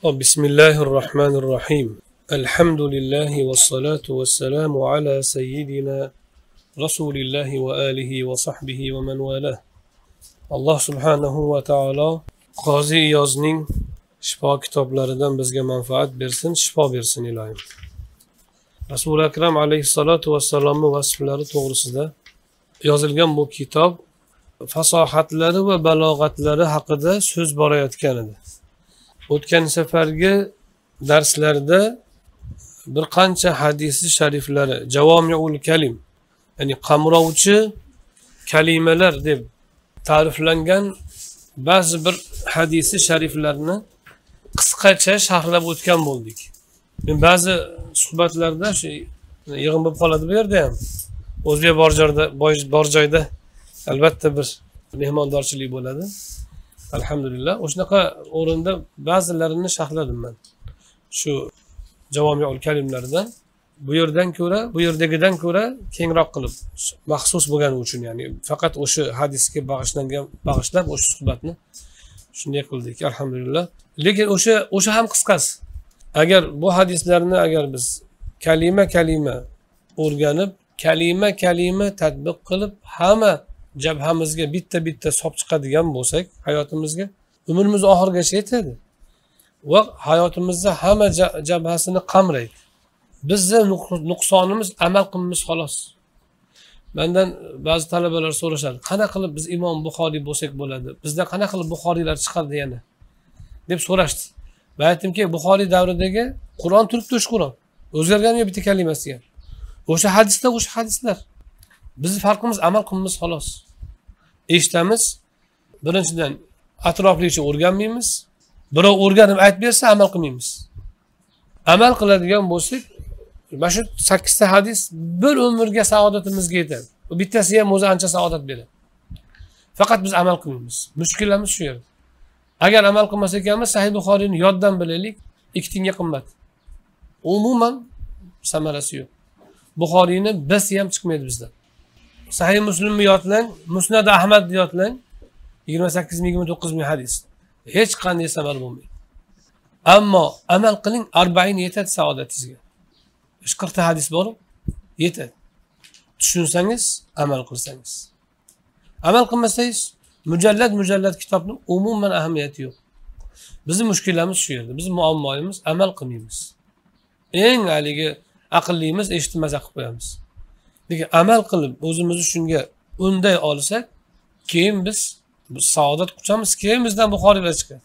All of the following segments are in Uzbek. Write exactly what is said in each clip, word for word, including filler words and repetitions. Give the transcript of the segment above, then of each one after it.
بسم الله الرحمن الرحيم الحمد لله والصلاة والسلام على سيدنا رسول الله وآله وصحبه ومن والاه. الله سبحانه وتعالى قاضي يازنين شفا kitoblaridan bizga manfaat bersin, shifo bersin ilohim. Rasul akram alayhissalatu vassalomning vasflari to'g'risida yozilgan bu kitob fasohatlari va balog'atlari haqida so'z borayotgan edi. O'tgan safargi darslarda bir qancha hadisi shariflari, javomiul kalim, ya'ni qamrovchi kalimalar deb ta'riflangan ba'zi bir hadisi shariflarni qisqacha sharhlab o'tgan bo'ldik. Men ba'zi suhbatlarda shu yig'in bo'lib qoladi bu yerda ham. O'zbek bor joyda, bor joyda albatta bir mehmondorchilik bo'ladi. Alhamdulillah. O'shanaqa o'rinda ba'zilarini sharhladim men. Shu javomiul kalimlardan bu yerdan ko'ra, bu yerdagidan ko'ra kengroq qilib, maxsus bo'lgani uchun, ya'ni faqat o'sha hadisga bag'ishlangan, bag'ishlab o'sha suhbatni shunday qildik, alhamdulillah. Lekin o'sha o'sha ham qisqasi. Agar bu hadislarni agar biz kalima kalima o'rganib, kalima kalima tatbiq qilib, hamma jabhamizga bitta-bitta sop chiqadigan bo'lsak, hayotimizga umrimiz oxirigacha yetadi. Va hayotimizda hamma jabhasini qamraydi. Bizning nuqsonimiz amal qilmamiz xolos. Mendan ba'zi talabalar so'rashadi, qana qilib biz Imom Buxoriy bo'lsak bo'ladi? Bizda qana qilib Buxoriylar chiqadi yana? deb so'rashdi. Men aytdimki, Buxoriy davridagi Qur'on turibdi, o'sha Qur'on. O'zgarganmi bitta kalimasi ham. O'sha hadisda o'sha hadislar. Bizning farqimiz amal qilmamiz xolos. Eshitamiz, birinchidan atroflicha o'rganmaymiz. Birov o'rganib aytib bersa amal qilmaymiz. Amal qiladigan bo'lsak, mana shu sakkizta hadis bir umrga saodatimizga yetadi. Bu bittasi ham o'zi ancha saodat beradi. Faqat biz amal qilmaymiz. Mushkulamiz shu yerda. Agar amal qilmas ekanmiz, Sahih Buxoriyni yoddan bilaylik, ikki tiyinga qimmat. Umuman samarasi yo'q. Buxoriyni birsi ham chiqmaydi bizdan. Sahih Muslimni yodlang, Musnad Ahmadni yodlang, yigirma sakkiz ming yigirma to'qqiz ming hadis. Hech qanday samara bo'lmaydi. Ammo amal qiling, arba'in yetadi saodatingizga. qirq ta hadis bor, yetadi. Tushunsangiz, amal qilsangiz. Amal qilmasangiz, mujallad mujallad kitobning umuman ahamiyati yo'q. Bizning mushkulamiz shu yerda. Bizning muammoimiz amal qilmaymiz. Eng haligi aqllimiz eshitmaza qilib qo'yamiz. Lekin amal qilib o'zimizni shunga unday olsak, keyin biz saodat quchamiz, keyin bizdan Buxoriylar chiqadi.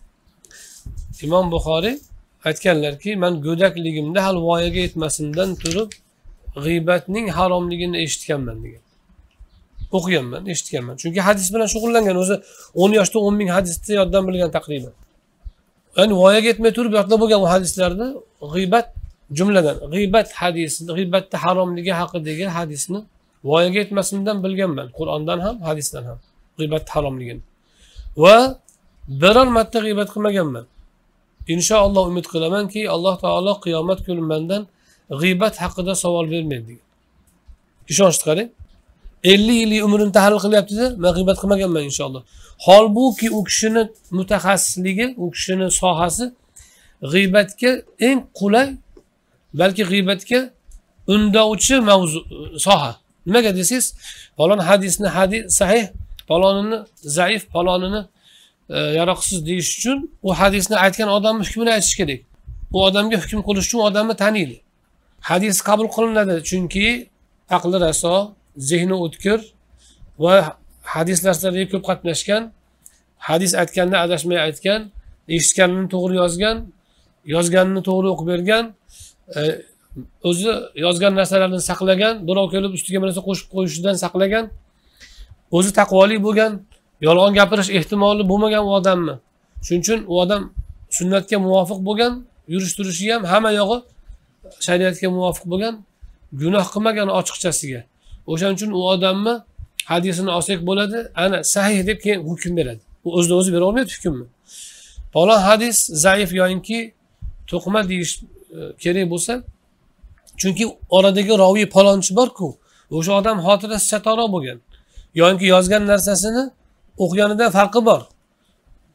Imom Buxoriy aytganlarki, men go'dakligimda hal voyaga yetmasimdan turib g'iybatning haromligini eshitganman degan. O'qiganman, eshitganman. Chunki hadis bilan shug'ullangan, o'zi o'n yoshda o'n ming hadisni yoddan bilgan taqriban. Ya'ni voyaga yetmay turib yodlab bo'lgan o hadislarni g'iybat jumladan g'iybat hadisini, g'iybatda haromligi haqidagi hadisni voyaga yetmasimdan bilganman. Qur'ondan ham, hadisdan ham g'iybat haromligini. Va biror marta g'iybat qilmaganman. Inshaalloh umid qilamanki, Alloh taolo qiyomat kuni mendan g'iybat haqida savol bermaydi. Ishonch chiqaring. ellik yillik umrini tahlil qilyapti-da, men g'iybat qilmaganman inshaalloh. Holbuki u kishining mutaxassisligi, u kishining sohasi g'iybatga eng qulay, balki g'iybatga undovchi mavzu soha. Nimaga desangiz, falon hadisni hadis sahih, falonini zaif, falonini e, yaroqsiz deyish uchun u hadisni aytgan odamning hukmini aytish kerak. U odamga hukm qilish uchun odamni taniydi. Hadis qabul qilinadi chunki aqli raso, zehni o'tkir va hadislarda ko'p qatnashgan, hadis aytganda adashmay aytgan, eshitganini to'g'ri yozgan, yozganini to'g'ri o'qib bergan, e, o'zi yozgan narsalarini saqlagan, birov kelib ustiga bir narsa qo'shib qo'yishidan saqlagan, o'zi taqvoli bo'lgan, yolg'on gapirish ehtimoli bo'lmagan u odammi. Shuning uchun u odam sunnatga muvofiq bo'lgan, yurish-turishi ham hamma yog'i shariatga muvofiq bo'lgan, gunoh qilmagan ochiqchasiga. O'shaning uchun u odamni hadisini olsak bo'ladi, ana sahih deb keyin hukm beradi. U o'zida o'zi bera olmaydi hukmni. Falon hadis zaif yoki to'qma deyish kerak bo'lsa, chunki oradagi roviy palonchi bor-ku, o'sha odam xotirasi chatoroq bo'lgan yoki yozgan narsasini o'qiganidan farqi bor.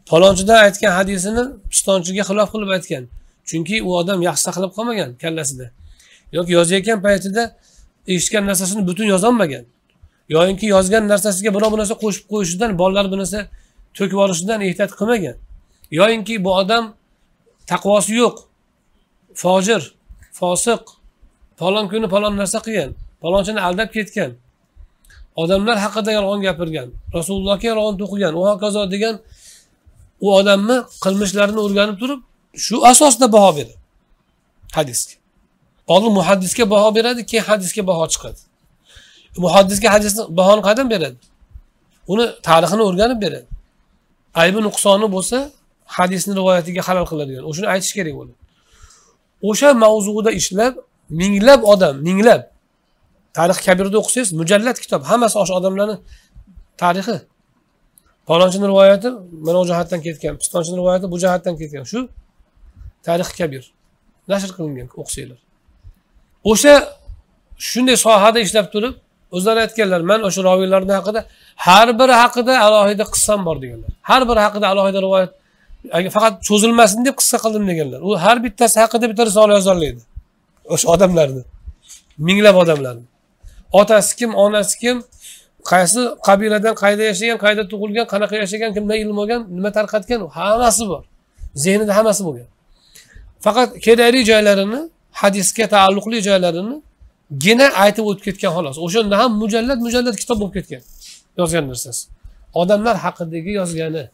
Falonchidan aytgan hadisini pistonchiga xilof qilib aytgan. Chunki u odam yaxshi saqlab qolmagan kallasida. Yoki yozayotgan paytida eshitgan narsasini butun yozolmagan. Yoki yozgan narsasiga biror bir narsa qo'shib qo'yishidan, bolalar bir narsa to'kib olishidan ehtiyot qilmagan. Yoki bu odam taqvosi yo'q, fojir, fosiq, falon kuni falon narsa qilgan, falonchini aldab ketgan, odamlar haqida yolg'on gapirgan, Rasulullohga yolg'on to'qigan, va hokazo degan u odamni qilmishlarini o'rganib turib, shu asosda baho beradi hadisga. Oldin muhaddisga baho beradi, keyin hadisga baho chiqadi. Muhaddisga hadisni bahoni qadam beradi. Uni tarixini o'rganib beradi. Aybi nuqsoni bo'lsa, hadisning rivoyatiga halol qiladigan. O'shuni aytish kerak bo'ladi. O'sha mavzuda ishlab, minglab odam, minglab tarix kabirda o'qisangiz, mujallad kitob, hammasi o'sha odamlarning tarixi. Falonchining rivoyati mana bu jihatdan ketgan, pistonchining rivoyati bu jihatdan ketgan. Shu tarix kabir nashr qilingan, o'qisanglar. O'sha shunday sohada ishlab turib, o'zlari aytganlar, men o'sha roviylarning haqida har biri haqida alohida qissam bor deganlar. Har biri haqida alohida rivoyat, faqat cho'zilmasin deb qissa qildim deganlar. U har bittasi haqida bitta risola yozolmaydi. O'sha odamlarni, minglab odamlarni. Otasi kim, onasi kim, qaysi qabiladan qayda yashagan, qayda tug'ilgan, qanaqa yashagan, kimdan ilm olgan, nima tarqatgan, hammasi bor. Zehnida hammasi bo'lgan. Faqat kerakli joylarini, hadisga taalluqli joylarini gina aytib o'tib ketgan xolos. O'shanda ham mujallad mujallad kitob bo'lib ketgan. Yozgan narsasi. Odamlar haqidagi yozgani.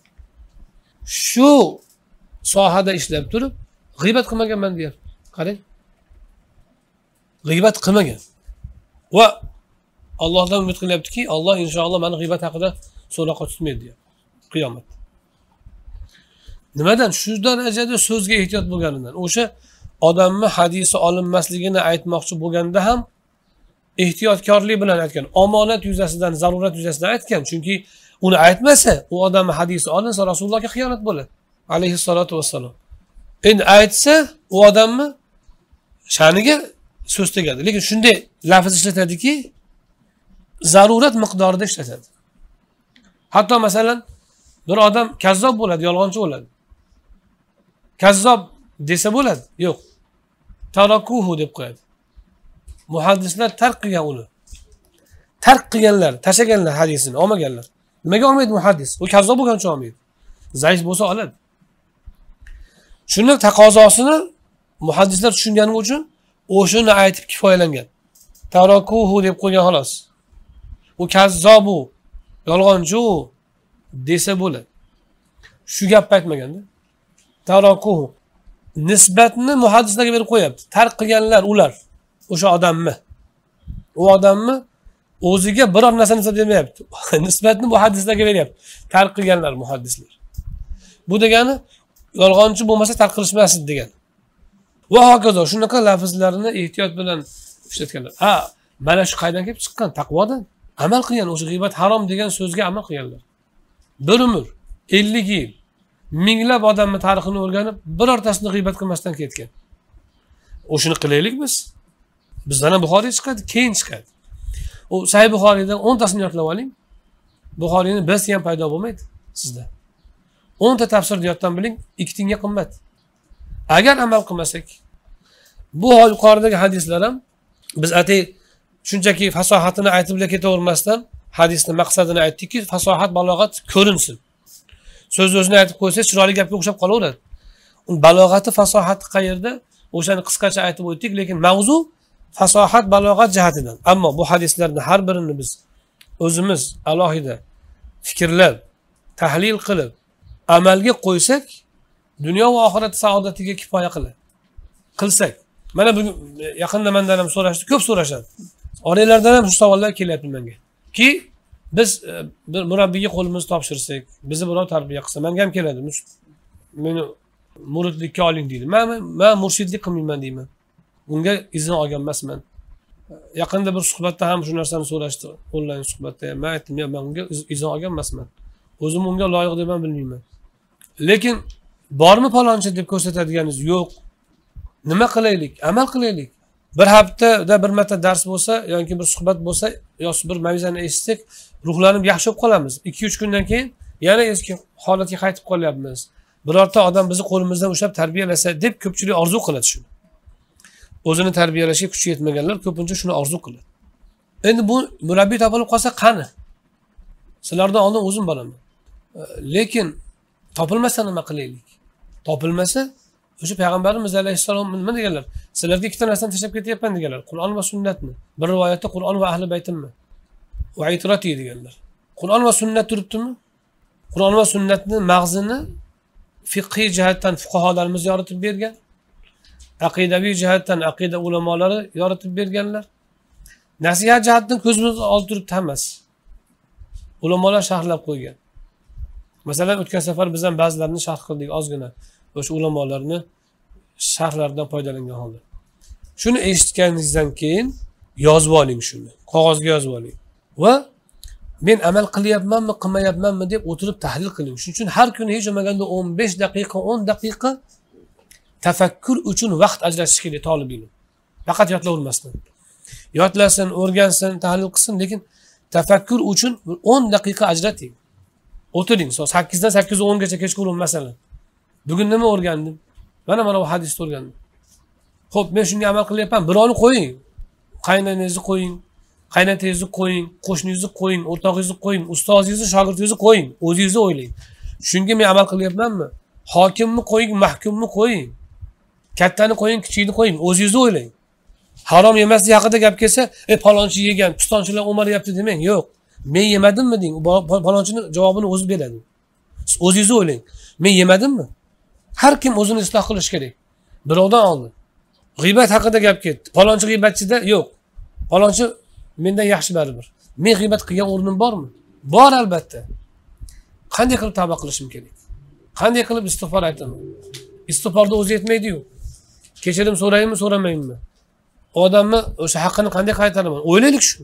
Shu sohada ishlab turib, g'iybat qilmaganman deyapti. Qarang. G'iybat qilmagan. Va Allohdan umid qilyaptiki, Alloh inshaalloh meni g'iybat haqida so'roqqa tutmaydi deyapti. Qiyomatda. Nimadan? Shu darajada so'zga ehtiyot bo'lganidan. O'sha odamni hadisi olinmasligini aytmoqchi bo'lganda ham ehtiyotkorlik bilan aytgan. Omonat yuzasidan, zarurat yuzasidan aytgan. Chunki uni aytmasa, u odamning hadisi olinsa Rasulullohga xiyonat bo'ladi. Alayhissalatu vassalom. Endi aytsa, u odamni sha'niga so'z tegadi. Lekin shunday lafz ishlatadiki, zarurat miqdorida ishlatadi. Hatto masalan, bir odam kazzob bo'ladi, yolg'onchi bo'ladi. Kazzob desa bo'ladi? Yo'q. Tarakuhu deb qo'yadi. Muhaddislar tark qilgan uni. Tark qilganlar, tashaganlar hadisini, olmaganlar. Nimaga olmaydi muhaddis? U kazzob bo'lgan uchun olmaydi. Zaif bo'lsa oladi. Shuni taqozosini muhaddislar tushungani uchun o'shuni aytib kifoyalangan. Tarakuhu deb qo'ygan xolos. U kazzobu, yolg'onchi u desa bo'ladi. Shu gapni aytmaganda. Tarakuhu nisbatni muhaddislarga berib qo'yapti. Tark qilganlar ular, o'sha odamni. U odamni o'ziga biror narsa nisbat bermayapti. Nisbatni muhaddislarga beryapti. Tark qilganlar muhaddislar. Bu degani yolg'onchi bo'lmasa tark qilishmasdi degani. Va hokazo shunaqa lafzlarni ehtiyot bilan ishlatganlar. Ha, mana shu qaydan kelib chiqqan? Taqvodan. Amal qilgan, o'sha g'iybat harom degan so'zga amal qilganlar. Bir umr, ellik yil minglab odamning tarixini o'rganib, birortasini g'iybat qilmasdan ketgan. O'shuni qilaylik biz. Bizdan ham Buxoriy chiqadi, keyin chiqadi. U Sahih Buxoriydan o'n tasini yodlab oling. Buxoriyning birsi ham paydo bo'lmaydi sizda. o'n ta tafsir yoddan biling, ikki tiyinga qimmat. Agar amal qilmasak, bu yuqoridagi hadislar ham biz atay shunchaki fasohatini aytib ketavermasdan hadisning maqsadini aytdikki, fasohat, balog'at ko'rinsin. So'z o'zini aytib qo'ysa, chiroyli gapga o'xshab qolaveradi. Un balog'ati, fasohati qayerda? O'shani qisqacha aytib o'tdik, lekin mavzu fasohat, balog'at jihatidan. Ammo bu hadislarning har birini biz o'zimiz alohida fikrlab, tahlil qilib, amalga qo'ysak, dunyo va oxirat saodatiga kifoya qiladi. Qilsak. Mana bugun yaqinda mendan ham so'rashdi, ko'p so'rashadi. Oranglardan ham shu savollar kelyapti menga. Ki biz bir murabbiyga qo'limizni topshirsak, bizni birov tarbiya qilsa, menga ham keladi. Meni muridlikka oling deydi. Men men murshidlik qilmayman deyman. Unga izn olgan emasman. Yaqinda bir suhbatda ham shu narsani so'rashdi, onlayn suhbatda. Men aytdim, men unga izn olgan emasman. O'zim unga loyiq deb ham bilmayman. Lekin bormi falonchi deb ko'rsatadiganingiz yo'q. Nima qilaylik? Amal qilaylik. Bir haftada bir marta dars bo'lsa yoki bir suhbat bo'lsa, yoki bir mavzuni eshitsak, ruhlanib yaxshi bo'lib qolamiz. ikki uch kundan keyin yana eski holatga qaytib qolyapmiz. Birorta odam bizni qo'limizdan ushlab tarbiyalasa deb ko'pchilik orzu qiladi shuni. O'zini tarbiyalashga kuchi yetmaganlar ko'pincha shuni orzu qiladi. Endi bu murabbiy topilib qolsa qani? Sizlardan oldin o'zim boraman. Lekin topilmasa nima qilaylik? Topilmasa o'sha payg'ambarimiz alayhissalom nima deganlar? Sizlarga ikkita narsani tashlab ketyapman deganlar. Qur'on va sunnatni. Bir rivoyatda Qur'on va ahli baytimni. Va itrati deganlar. Qur'on va sunnat turibdimi? Qur'on va sunnatni mag'zini fiqhiy jihatdan fuqaholarimiz yoritib bergan. Aqidaviy jihatdan aqida ulamolari yoritib berganlar. Nasihat jihatdan ko'zimiz oldida turibdi hammasi. Ulamolar sharhlab qo'ygan. Masalan, o'tgan safar biz ham ba'zilarini sharh qildik ozgina. O'sha ulamolarni sharhlaridan foydalangan holda. Shuni eshitganingizdan keyin yozib oling shuni. Qog'ozga yozib oling. Va men amal qilyapmanmi, qilmayapmanmi deb o'tirib tahlil qiling. Shuning uchun har kuni hech bo'lmaganda o'n besh daqiqa, o'n daqiqa tafakkur uchun vaqt ajratish kerak talab ilm. Faqat yodlavermasdan. Yodlasin, o'rgansin, tahlil qilsin, lekin tafakkur uchun o'n daqiqa ajrating. O'tiring, sakkiz dan sakkiz o'n gacha kechqurun masalan. Bugun nima o'rgandim? Mana mana bu hadisni o'rgandim. Xo'p, men shunga amal qilyapman. Birovni qo'ying. Qaynonangizni qo'ying, qaynotangizni qo'ying, qo'shningizni qo'ying, o'rtog'ingizni qo'ying, ustozingizni, shogirdingizni qo'ying, o'zingizni o'ylang. Shunga men amal qilyapmanmi? Hokimni qo'ying, mahkumni qo'ying. Kattani qo'ying, kichikni qo'ying, o'zingizni o'ylang. Harom yemaslik haqida gap kelsa, "Ey palonchi yegan, pistonchilar o'maryapti" demang. Yo'q. Men yemadimmi deng. Palonchining javobini o'zi beradi. Siz o'zingizni o'ylang. Men yemadimmi? Har kim o'zini isloh qilish kerak. Birovdan oldin. G'iybat haqida gap ketdi. Palonchi g'iybatchida yo'q. Palonchi mendan yaxshi baribir. Men g'iybat qilgan o'rnim bormi? Bor albatta. Qanday qilib tavba qilishim kerak? Qanday qilib istig'for aytaman? Istig'forda o'zi yetmaydi-yu. Kechirim so'raymi, so'ramaymi? Odamni o'sha haqqini qanday qaytaraman? O'ylaylik shu.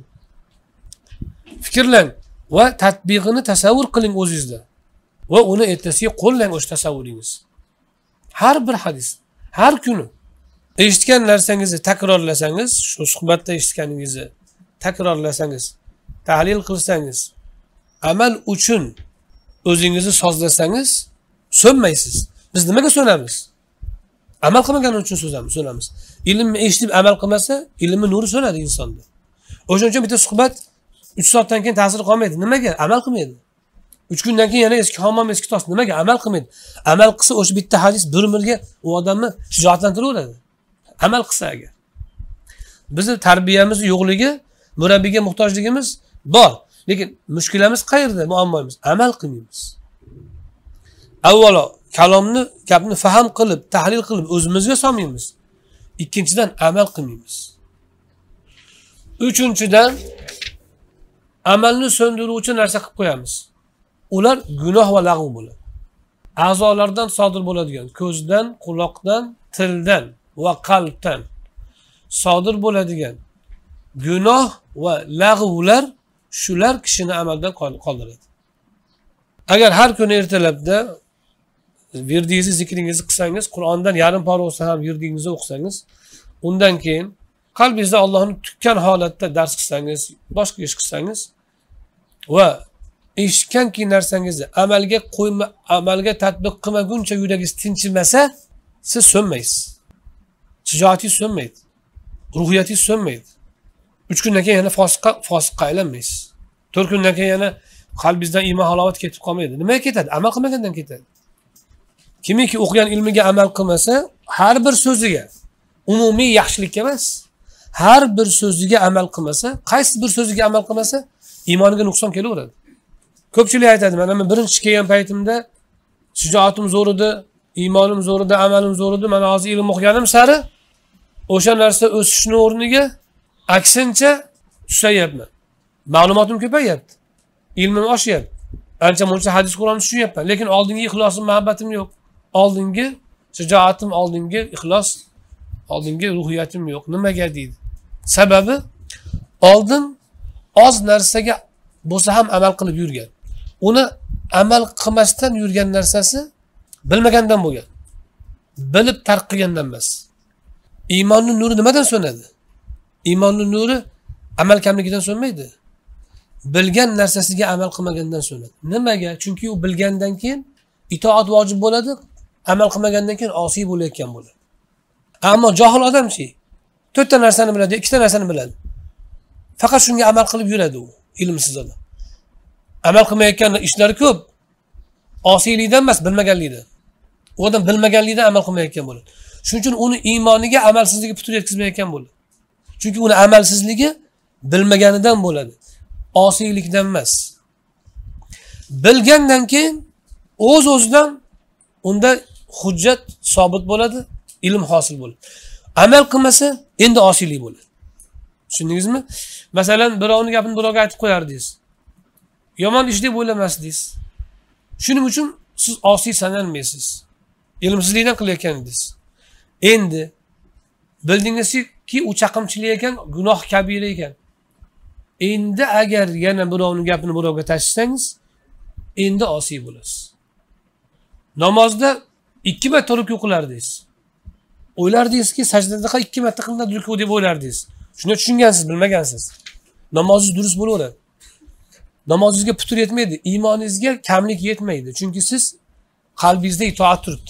Fikrlang va tatbiqini tasavvur qiling o'zingizda. Va uni ertasiga qo'llang o'sha tasavvuringiz. Har bir hadis, har kuni eshitgan narsangizni takrorlasangiz, shu suhbatda eshitganingizni takrorlasangiz, tahlil qilsangiz, amal uchun o'zingizni sozlasangiz, so'nmaysiz. Biz nimaga so'namiz? Amal qilmagani uchun so'zamiz, so'namiz. Ilmni eshitib amal qilmasa, ilmning nuri so'nadi insonda. O'shuning uchun bitta suhbat uch soatdan keyin ta'sir qolmaydi. Nimaga? Amal qilmaydi. uch kundan keyin yana eski hammom, eski tos. Nimaga? Amal qilmaydi. Amal qilsa o'sha bitta hadis bir umrga u odamni shijoatlantiraveradi. Amal qilsa agar. Bizning tarbiyamiz yo'qligi, murabbiyga muhtojligimiz bor. Lekin mushkulamiz qayerda? Muammomiz amal qilmaymiz. Avvalo kalomni, gapni faham qilib, tahlil qilib o'zimizga solmaymiz. Ikkinchidan amal qilmaymiz. Uchinchidan amalni so'ndiruvchi narsa qilib qo'yamiz. Ular gunoh va lag'v bo'ladi. A'zolardan sodir bo'ladigan, ko'zdan, quloqdan, tildan va qalbdan sodir bo'ladigan gunoh va lag'vlar shular kishini amaldan qoldiradi. Agar har kuni ertalabda virdingizni, zikringizni qilsangiz, Qur'ondan yarim pora bo'lsa ham virdingizni o'qisangiz, undan keyin qalbingizda Allohni tutgan holatda dars qilsangiz, boshqa ish qilsangiz va eshitganki narsangizni amalga qo'yma, amalga tatbiq qilmaguncha yuragingiz tinchimasa, siz so'nmaysiz. Shijoatingiz so'nmaydi. Ruhiyatingiz so'nmaydi. uch kundan keyin yana fosiqqa fosiqqa aylanmaysiz. to'rt kundan keyin yana qalbingizdan iymon halovat ketib qolmaydi. Nimaga ketadi? Amal qilmagandan ketadi. Kimiki o'qigan ilmiga amal qilmasa, har bir so'ziga, umumiy yaxshilikka emas, har bir so'ziga amal qilmasa, qaysi bir so'ziga amal qilmasa, iymoniga nuqson kelaveradi. Ko'pchilik aytadi, mana men birinchi kelgan paytimda shijoatim zo'r edi, iymonim zo'r edi, amalim zo'r edi, mana hozir ilm o'qiganim sari o'sha narsa o'sishning o'rniga aksincha susayapman. Ma'lumotim ko'payapti. Ilmim oshyapti. Ancha muncha hadis Qur'onni tushunyapman, lekin oldingi ixlosim, muhabbatim yo'q. Oldingi shijoatim, oldingi ixlos, oldingi ruhiyatim yo'q. Nimaga deydi? Sababi oldin oz narsaga bo'lsa ham amal qilib yurgan. Uni amal qilmasdan yurgan narsasi bilmagandan bo'lgan. Bilib tark qilgandan emas. Iymonning nuri nimadan so'nadi? Iymonning nuri amal kamligidan so'nmaydi. bilgan narsasiga amal qilmagandan so'nadi. Nimaga? Chunki u bilgandan keyin itoat vojib bo'ladi, amal qilmagandan keyin osiy bo'layotgan bo'ladi. Ammo johil odamchi, to'rtta narsani biladi, ikkita narsani biladi. Faqat shunga amal qilib yuradi u, ilmsiz odam. Amal qilmayotgan ishlari ko'p. Osiylikdan emas, bilmaganlikdan. U odam bilmaganlikdan amal qilmayotgan bo'ladi. Shuning uchun uni iymoniga amalsizligi putur yetkazmayotgan bo'ladi. Chunki uni amalsizligi bilmaganidan bo'ladi. Osiylikdan emas. Bilgandan keyin o'z-o'zidan unda hujjat sobit bo'ladi, ilm hosil bo'ladi. Amal qilmasa endi osiylik bo'ladi. Tushundingizmi? Masalan, birovning gapini birovga aytib qo'yardingiz. Yomon ish deb o'ylamasdingiz. Shuning uchun siz osiy sanalmaysiz. Ilmsizlikdan qilayotgan edingiz. Endi bildingizki, u chaqimchilik ekan, gunoh kabira ekan. Endi agar yana birovning gapini birovga tashlangiz, endi osiy bo'lasiz. Namozda ikki marta ruku qilardingiz. O'ylardingizki, sajdada ikki marta qilindi ruku deb o'ylardingiz. Shuni tushungansiz, bilmagansiz. Namozingiz durust bo'laveradi. Namozingizga putur yetmaydi, iymoningizga kamlik yetmaydi. Chunki siz qalbingizda itoat turibdi.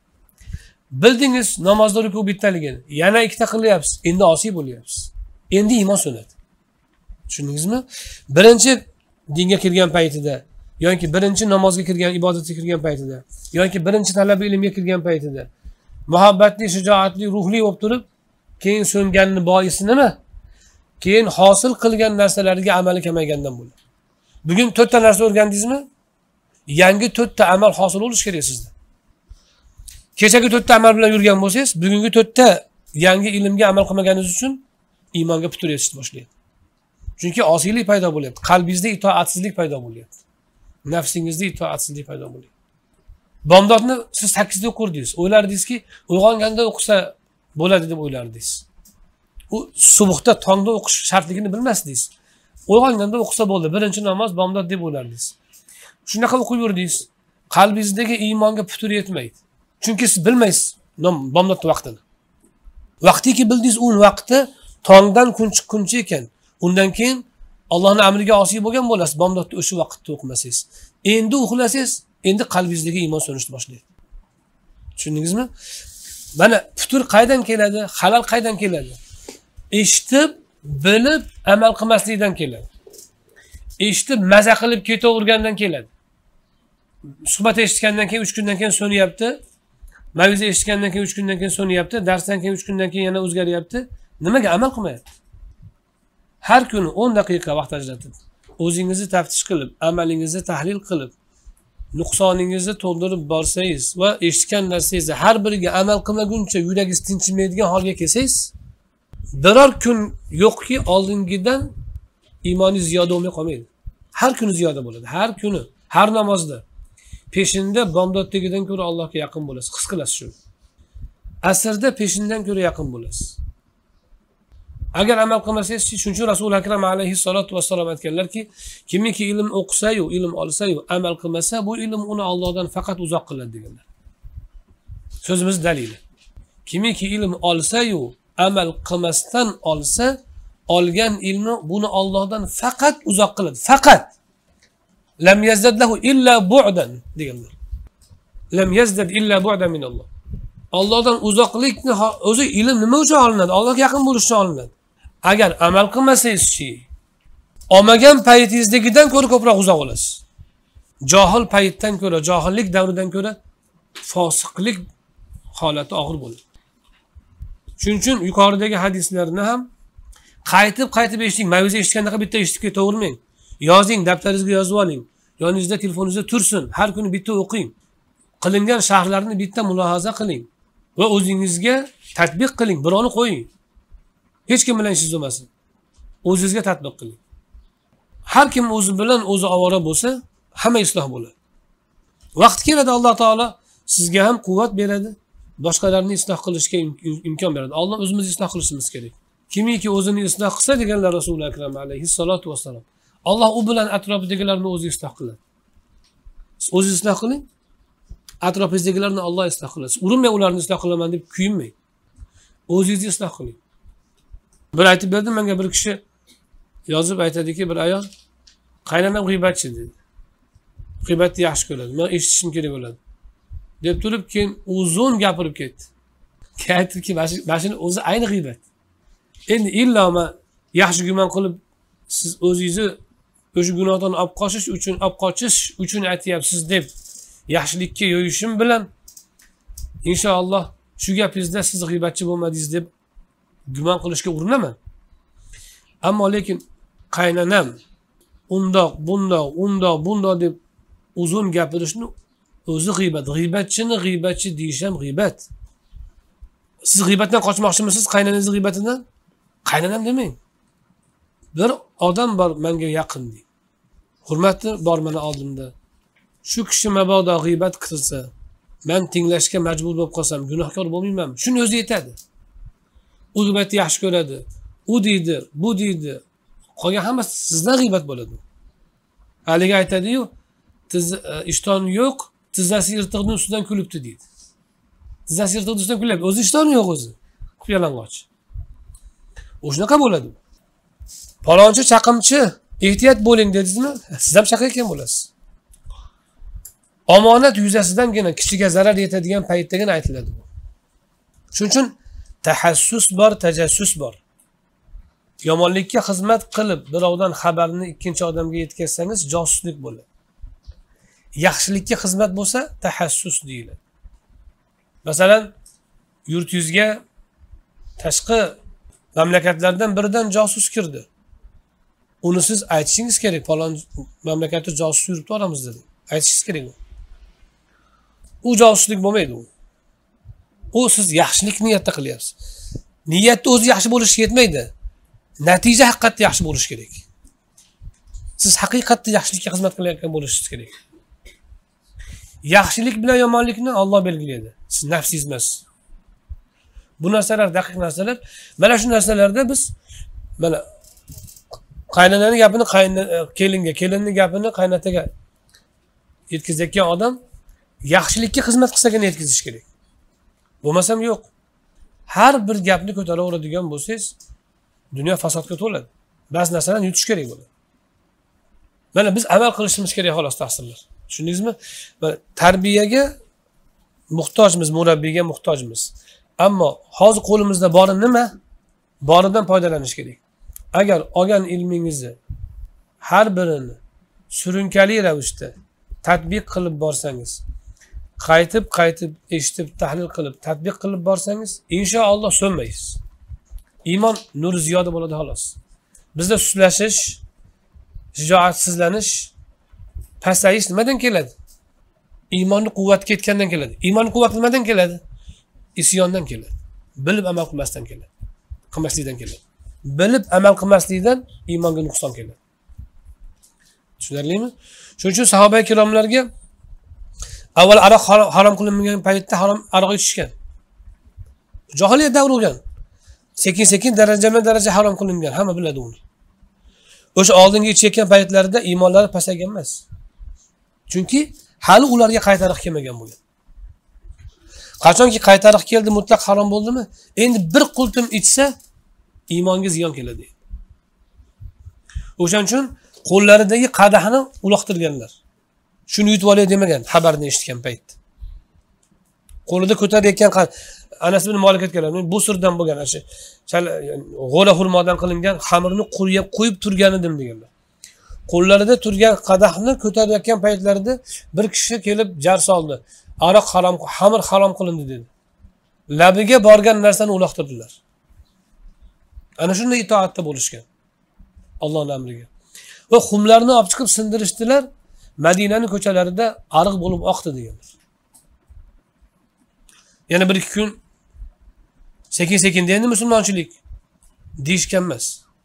Bildingiz namozda ruku bittaligini, yana ikkita qilyapsiz, endi osiy bo'lyapsiz. Endi iymon so'nadi. Tushundingizmi? Birinchi dinga kirgan paytida, yoki birinchi namozga kirgan, ibodatga kirgan paytida, yoki birinchi talab ilmga kirgan paytida muhabbatli, shijoatli, ruhli bo'lib turib, keyin so'nganning boisi nima? Keyin hosil qilgan narsalariga amali kamaygandan bo'ladi. Bugun to'rtta narsa o'rgandingizmi? Yangi to'rtta amal hosil bo'lish kerak sizda. Kechagi to'rtta amal bilan yurgan bo'lsangiz, bugungi to'rtta yangi ilmga amal qilmaganingiz uchun iymonga putur yetishni boshlaydi. Chunki osiylik paydo bo'lyapti, qalbingizda itoatsizlik paydo bo'lyapti. Nafsingizda itoatsizlik paydo bo'lyapti. Bomdodni siz sakkizda o'qirdingiz. O'ylardingizki, uyg'onganda o'qisa bo'ladi deb o'ylardingiz. U subuhda tongda o'qish shartligini bilmasdingiz. Uyg'onganda o'qisa bo'ldi, birinchi namoz bomdod deb o'ylardingiz. Shunaqa o'qib yurdingiz. Qalbingizdagi iymonga putur yetmaydi. Chunki siz bilmaysiz bomdod vaqtini. Vaqtiki bildingiz, u vaqti tongdan kun chiqquncha ekan. Undan keyin Allohning amriga osiy bo'lgan bo'lasiz, bomdodni o'sha vaqtda o'qimasangiz. Endi uxlasangiz, endi qalbingizdagi iymon so'nishni boshlaydi. Tushundingizmi? Mana putur qaydan keladi, halol qaydan keladi? Eshitib, bilib, amal qilmaslikdan keladi. Eshitib, maza qilib ketavergandan keladi. Suhbat eshitgandan keyin uch kundan keyin so'niyapti. Maviza eshitgandan keyin uch kundan keyin so'niyapti. Darsdan keyin uch kundan keyin yana o'zgaryapti. Nimaga amal qilmayapti? Har kuni o'n daqiqa vaqt ajratib, o'zingizni taftish qilib, amalingizni tahlil qilib, nuqsoningizni to'ldirib borsangiz va eshitgan narsangizni har biriga amal qilmaguncha yuragingiz tinchimaydigan holga kelsangiz, biror kun yo'qki oldingidan iymoningiz ziyoda bo'lmay qolmaydi. Har kuni ziyoda bo'ladi, har kuni, har namozda. Peshinda bomdoddagidan ko'ra Allohga yaqin bo'lasiz, his qilasiz shu. Asrda peshindan ko'ra yaqin bo'lasiz. Agar amal qilmasangiz, shuncha Rasul akram alayhissalatu vassalom aytganlarki, kimiki ilm o'qisa-yu, ilm olsa-yu, amal qilmasa, bu ilm uni Allohdan faqat uzoq qiladi deganlar. So'zimiz dalili. Kimiki ilm olsa-yu, amal qilmasdan olsa, olgan ilmi buni Allohdan faqat uzoq qiladi. Faqat lam yazdad lahu illa bu'dan deganlar. Lam yazdad illa bu'dan min Alloh. Allohdan uzoqlikni o'zi ilm nima uchun olinadi? Allohga yaqin bo'lish uchun olinadi. Agar amal qilmasangiz-chi, olmagan paytingizdagidan ko'ra ko'proq uzoq bo'lasiz. Johil paytdan ko'ra, johillik davridan ko'ra fosiqlik holati og'ir bo'ladi. Shuning uchun yuqoridagi hadislarni ham qaytib qaytib eshiting. Maviza eshitganda bitta eshitib ketavermang. Yozing, daftaringizga yozib oling. Yoningizda, telefoningizda tursin. Har kuni bitta o'qing. Qilingan sharhlarni bitta mulohaza qiling va o'zingizga tatbiq qiling. Birovni qo'ying. Hech kim bilan ishingiz bo'lmasin. O'zingizga tatbiq qiling. Har kim o'zi bilan o'zi ovora bo'lsa, hamma isloh bo'ladi. Vaqt keladi, Alloh taolo sizga ham quvvat beradi, boshqalarni isloh qilishga imkon beradi. Alloh o'zimizni isloh qilishimiz kerak. Kimiki o'zini isloh qilsa deganlar Rasul akram alayhissalatu vassalom. Alloh u bilan atrofidagilarni o'zi isloh qiladi. O'zingiz isloh qiling. Atrofingizdagilarni Alloh isloh qiladi. Urinmay ularni isloh qilaman deb kuyinmang. O'zingizni isloh qiling. Bir aytib berdim, menga bir kishi yozib aytadiki, bir ayol Qaynonam g'iybatchi dedi. G'iybatni yaxshi ko'radi. Men eshitishim kerak bo'ladi. Deb turib, keyin uzun gapirib ketdi. Aytdiki, mashina o'zi ayni g'iybat. Endi illoma yaxshi gumon qilib siz o'zingizni o'sha gunohdan olib qochish uchun, olib qochish uchun aytyapsiz deb yaxshilikka yo'yishim bilan inshaalloh shu gapingizda siz g'iybatchi bo'lmadingiz deb gumon qilishga urinaman. Ammo lekin qaynonam undoq, bundoq, undoq, bundoq deb uzun gapirishni o'zi g'iybat. G'iybatchini g'iybatchi deyish ham g'iybat. Siz g'iybatdan qochmoqchimisiz, qaynonangiz g'iybatdan? Qaynonam demang. Bir odam bor menga yaqin deydi. Hurmati bor mana oldimda. Shu kishi mabodo g'iybat qilsa, men tinglashga majbur bo'lib qolsam, gunohkor bo'lmayman. Shuni o'zi aytadi. U g'iybatni yaxshi ko'radi. U deydi, bu deydi. Qolgan hammasi sizdan g'iybat bo'ladi. Haliga aytadi-yu, tiz ishtoni yo'q, tizzasi yirtiqning ustidan kulibdi deydi. Tizzasi yirtiqning ustidan kulyapti. O'zi ishtoni yo'q o'zi. Yalang'och. O'shunaqa bo'ladi. Palonchi chaqimchi, ehtiyot bo'ling dedingizmi? Siz ham chaqa ekan bo'lasiz. Omonat yuzasidangina kishiga zarar yetadigan paytdagina aytiladi bu. Shuning uchun tahassus bor, tajassus bor. Yomonlikka xizmat qilib, birovdan xabarni ikkinchi odamga yetkazsangiz, josuslik bo'ladi. Yaxshilikka xizmat bo'lsa, tahassus deyiladi. Masalan, yurtingizga tashqi mamlakatlardan biridan josus kirdi. Uni siz aytishingiz kerak, falon mamlakatda josus yuribdi oramizda deb. Aytishingiz kerak. U josuslik bo'lmaydi u. U siz yaxshilik niyatda qilyapsiz. Niyatni o'zi yaxshi bo'lishi yetmaydi. Natija haqiqatda yaxshi bo'lishi kerak. Siz haqiqatda yaxshilikka xizmat qilayotgan bo'lishingiz kerak. Yaxshilik bilan yomonlikni Alloh belgilaydi. Siz nafsingiz emas. Bu narsalar daqiq narsalar. Mana shu narsalarda biz mana qaynonaning gapini kelinga, kelinning gapini qaynataga yetkazayotgan odam yaxshilikka xizmat qilsagina yetkazish kerak. Bo'lmasam yo'q. Har bir gapni ko'taraveradigan bo'lsangiz, dunyo fasodga to'ladi. Ba'zi narsalarni yutish kerak bo'ladi. Mana biz amal qilishimiz kerak xolos tahsillar. Tushundingizmi? Tarbiyaga muhtojmiz, murabbiyga muhtojmiz. Ammo hozir qo'limizda bori nima? Boridan foydalanish kerak. Agar olgan ilmingizni har birini surunkali ravishda tatbiq qilib borsangiz, qaytib qaytib eshitib, tahlil qilib, tatbiq qilib borsangiz, inshaalloh so'nmaysiz. Iymon nuri ziyoda bo'ladi xolos. Bizda suslashish, shijoatsizlanish, pasayish nimadan keladi? Iymonning quvvati ketgandan keladi. Iymonning quvvati nimadan keladi? Isyondan keladi. Bilib amal qilmasdan keladi. Qilmaslikdan keladi. Bilib amal qilmaslikdan iymonga nuqson keladi. Tushunarlimi? Shuning uchun sahoba ikromlarga avval aroq harom qilinmagan paytda harom aroq ichishgan. Jahiliyat davri bo'lgan. Sekin-sekin darajama-daraja harom qilingan, hamma biladi uni. O'sha oldingi ichayotgan paytlarida iymonlari pasaygan emas. Chunki hali ularga qaytariq kelmagan bo'lgan. Qachonki qaytariq keldi, mutlaq harom bo'ldimi? Endi bir qultum ichsa iymonga ziyon keladi. O'shaning uchun qo'llaridagi qadahni uloqtirganlar. Shuni yutib olay demagan, xabarni eshitgan paytda. Qo'lida ko'tarayotgan Anas ibn Malik aytganlar, bu sirdan bo'lgan o'sha g'o'la xurmodan qilingan xamirni qo'yib qo'yib turgan edim deganlar. Qo'llarida turgan qadahni ko'tarayotgan paytlarida bir kishi kelib jar soldi. Aroq harom, xamir harom qilindi dedi. Labiga borgan narsani uloqtirdilar. Ana shunday itoatda bo'lishgan. Allohning amriga. Va xumlarni olib chiqib sindirishdilar. Madinaning ko'chalarida ariq bo'lib oqdi deganlar. Yana bir ikki kun sekin-sekin endi musulmonchilik deyishgan emas.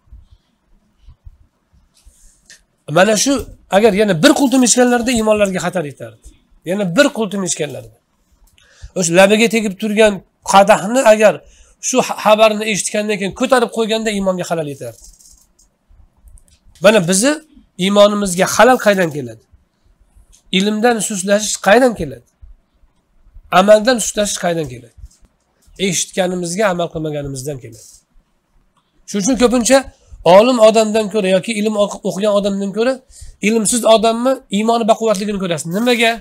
Mana shu agar yana bir qultum ichganlarda iymonlarga xatar yetardi. Yana bir qultum ichganlarda. O'sha labiga tegib turgan qadahni agar shu xabarni eshitgandan keyin ko'tarib qo'yganda iymonga xalal yetardi. Mana bizni iymonimizga xalal qaydan keladi? Ilmdan suslashish qaydan keladi? Amaldan suslashish qaydan keladi? Eshitganimizga amal qilmaganimizdan keladi. Shuning uchun ko'pincha Olim odamdan ko'ra yoki ilm o'qigan odamdan ko'ra ilmsiz odamni iymoni baquvvatligini ko'rasiz. Nimaga?